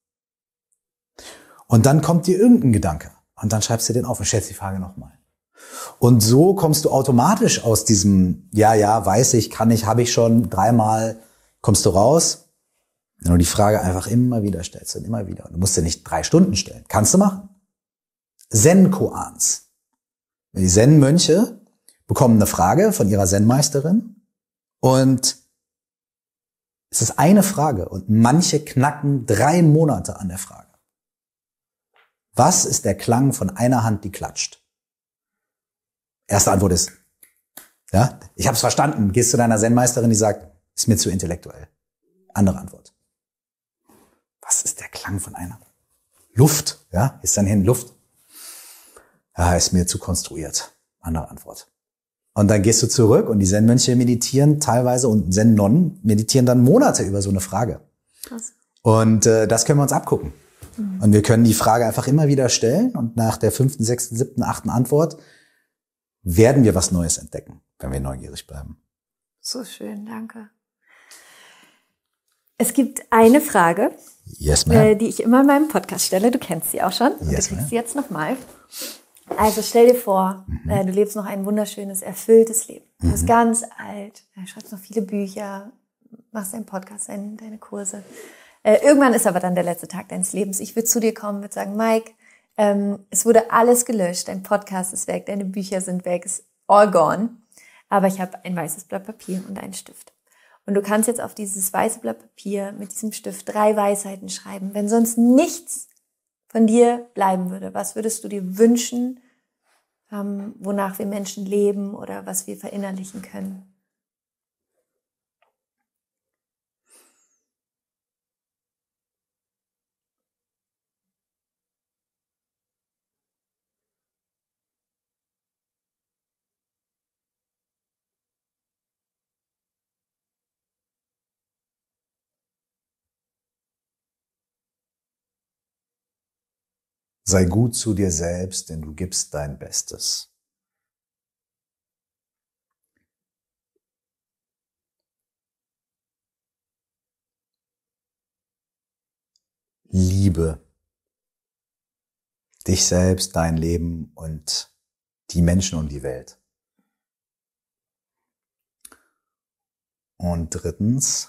Und dann kommt dir irgendein Gedanke. Und dann schreibst du den auf und stellst die Frage nochmal. Und so kommst du automatisch aus diesem, ja, ja, weiß ich, kann ich, habe ich schon, dreimal, kommst du raus. Wenn du die Frage einfach immer wieder stellst und immer wieder. Und du musst dir nicht drei Stunden stellen. Kannst du machen. Zen-Koans. Die Zen-Mönche bekommen eine Frage von ihrer Zen-Meisterin und es ist eine Frage und manche knacken drei Monate an der Frage. Was ist der Klang von einer Hand, die klatscht? Erste Antwort ist, ja, ich habe es verstanden. Gehst zu deiner Zen-Meisterin, die sagt, ist mir zu intellektuell. Andere Antwort. Was ist der Klang von einer? Luft, ja, ist dann hin, Luft. Ja, ist mir zu konstruiert. Andere Antwort. Und dann gehst du zurück und die Zen-Mönche meditieren teilweise und Zen-Nonnen meditieren dann Monate über so eine Frage. Krass. Und äh, das können wir uns abgucken. Mhm. Und wir können die Frage einfach immer wieder stellen und nach der fünften, sechsten, siebten, achten Antwort werden wir was Neues entdecken, wenn wir neugierig bleiben. So schön, danke. Es gibt eine Frage, yes, äh, die ich immer in meinem Podcast stelle. Du kennst sie auch schon. Und yes, du kriegst sie jetzt nochmal. Also stell dir vor, mhm. äh, du lebst noch ein wunderschönes, erfülltes Leben. Du bist mhm. ganz alt, äh, schreibst noch viele Bücher, machst deinen Podcast, dein, deine Kurse. Äh, irgendwann ist aber dann der letzte Tag deines Lebens. Ich würde zu dir kommen, würde sagen, Mike, ähm, es wurde alles gelöscht, dein Podcast ist weg, deine Bücher sind weg, ist all gone. Aber ich habe ein weißes Blatt Papier und einen Stift. Und du kannst jetzt auf dieses weiße Blatt Papier mit diesem Stift drei Weisheiten schreiben. Wenn sonst nichts von dir bleiben würde, was würdest du dir wünschen, ähm, wonach wir Menschen leben oder was wir verinnerlichen können? Sei gut zu dir selbst, denn du gibst dein Bestes. Liebe dich selbst, dein Leben und die Menschen und die Welt. Und drittens,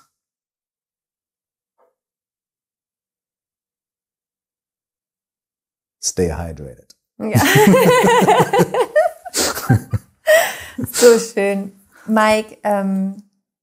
stay hydrated. Ja. So schön. Mike, ähm,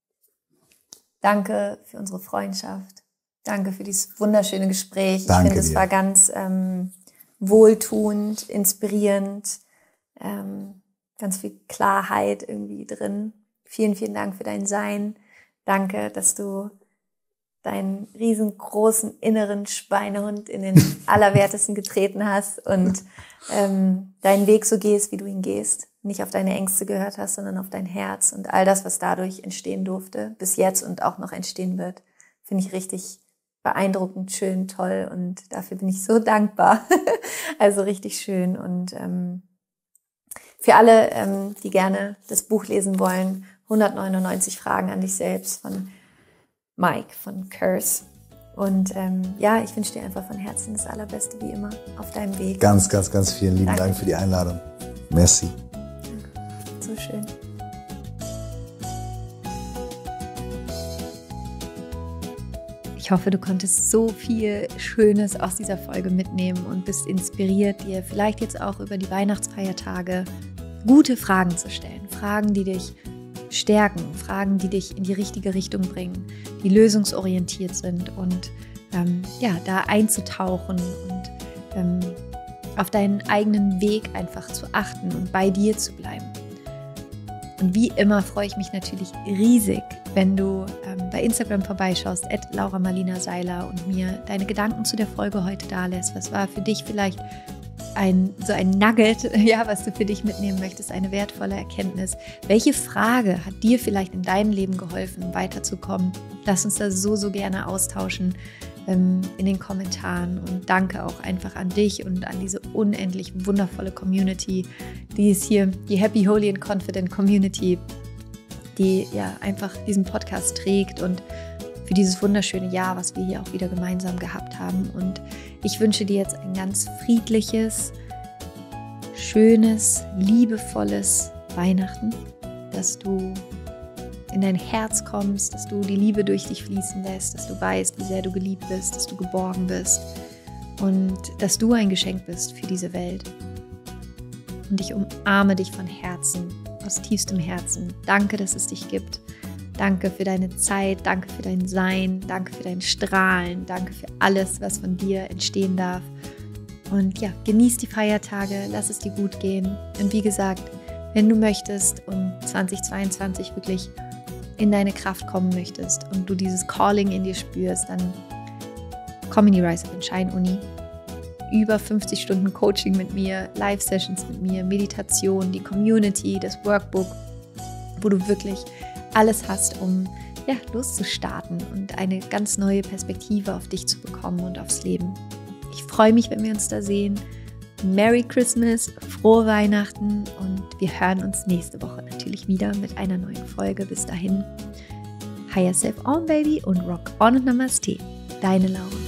danke für unsere Freundschaft. Danke für dieses wunderschöne Gespräch. Danke ich finde, es dir. war ganz ähm, wohltuend, inspirierend, ähm, ganz viel Klarheit irgendwie drin. Vielen, vielen Dank für dein Sein. Danke, dass du deinen riesengroßen inneren Schweinehund in den Allerwertesten getreten hast und ähm, deinen Weg so gehst, wie du ihn gehst. Nicht auf deine Ängste gehört hast, sondern auf dein Herz und all das, was dadurch entstehen durfte, bis jetzt und auch noch entstehen wird, finde ich richtig beeindruckend, schön, toll und dafür bin ich so dankbar. Also richtig schön und ähm, für alle, ähm, die gerne das Buch lesen wollen, hundertneunundneunzig Fragen an dich selbst von Mike von Curse. Und ähm, ja, ich wünsche dir einfach von Herzen das Allerbeste, wie immer, auf deinem Weg. Ganz, ganz, ganz vielen lieben Danke. Dank für die Einladung. Merci. So schön. Ich hoffe, du konntest so viel Schönes aus dieser Folge mitnehmen und bist inspiriert, dir vielleicht jetzt auch über die Weihnachtsfeiertage gute Fragen zu stellen. Fragen, die dich stärken, Fragen, die dich in die richtige Richtung bringen, die lösungsorientiert sind und ähm, ja, da einzutauchen und ähm, auf deinen eigenen Weg einfach zu achten und bei dir zu bleiben. Und wie immer freue ich mich natürlich riesig, wenn du ähm, bei Instagram vorbeischaust, at Laura Marlina Seiler, und mir deine Gedanken zu der Folge heute dalässt. Was war für dich vielleicht ein, so ein Nugget, ja, was du für dich mitnehmen möchtest, eine wertvolle Erkenntnis? Welche Frage hat dir vielleicht in deinem Leben geholfen, um weiterzukommen? Lass uns da so, so gerne austauschen ähm, in den Kommentaren. Und danke auch einfach an dich und an diese unendlich wundervolle Community, die ist hier, die Happy, Holy and Confident Community, die ja einfach diesen Podcast trägt und für dieses wunderschöne Jahr, was wir hier auch wieder gemeinsam gehabt haben. Und ich wünsche dir jetzt ein ganz friedliches, schönes, liebevolles Weihnachten, dass du in dein Herz kommst, dass du die Liebe durch dich fließen lässt, dass du weißt, wie sehr du geliebt bist, dass du geborgen bist und dass du ein Geschenk bist für diese Welt. Und ich umarme dich von Herzen, aus tiefstem Herzen. Danke, dass es dich gibt. Danke für deine Zeit, danke für dein Sein, danke für dein Strahlen, danke für alles, was von dir entstehen darf. Und ja, genieß die Feiertage, lass es dir gut gehen. Und wie gesagt, wenn du möchtest und zwanzig zweiundzwanzig wirklich in deine Kraft kommen möchtest und du dieses Calling in dir spürst, dann komm in die Rise Up and Shine Uni. Über fünfzig Stunden Coaching mit mir, Live-Sessions mit mir, Meditation, die Community, das Workbook, wo du wirklich alles hast, um ja, loszustarten und eine ganz neue Perspektive auf dich zu bekommen und aufs Leben. Ich freue mich, wenn wir uns da sehen. Merry Christmas, frohe Weihnachten, und wir hören uns nächste Woche natürlich wieder mit einer neuen Folge. Bis dahin, Higher Self On Baby und Rock On und Namaste. Deine Laura.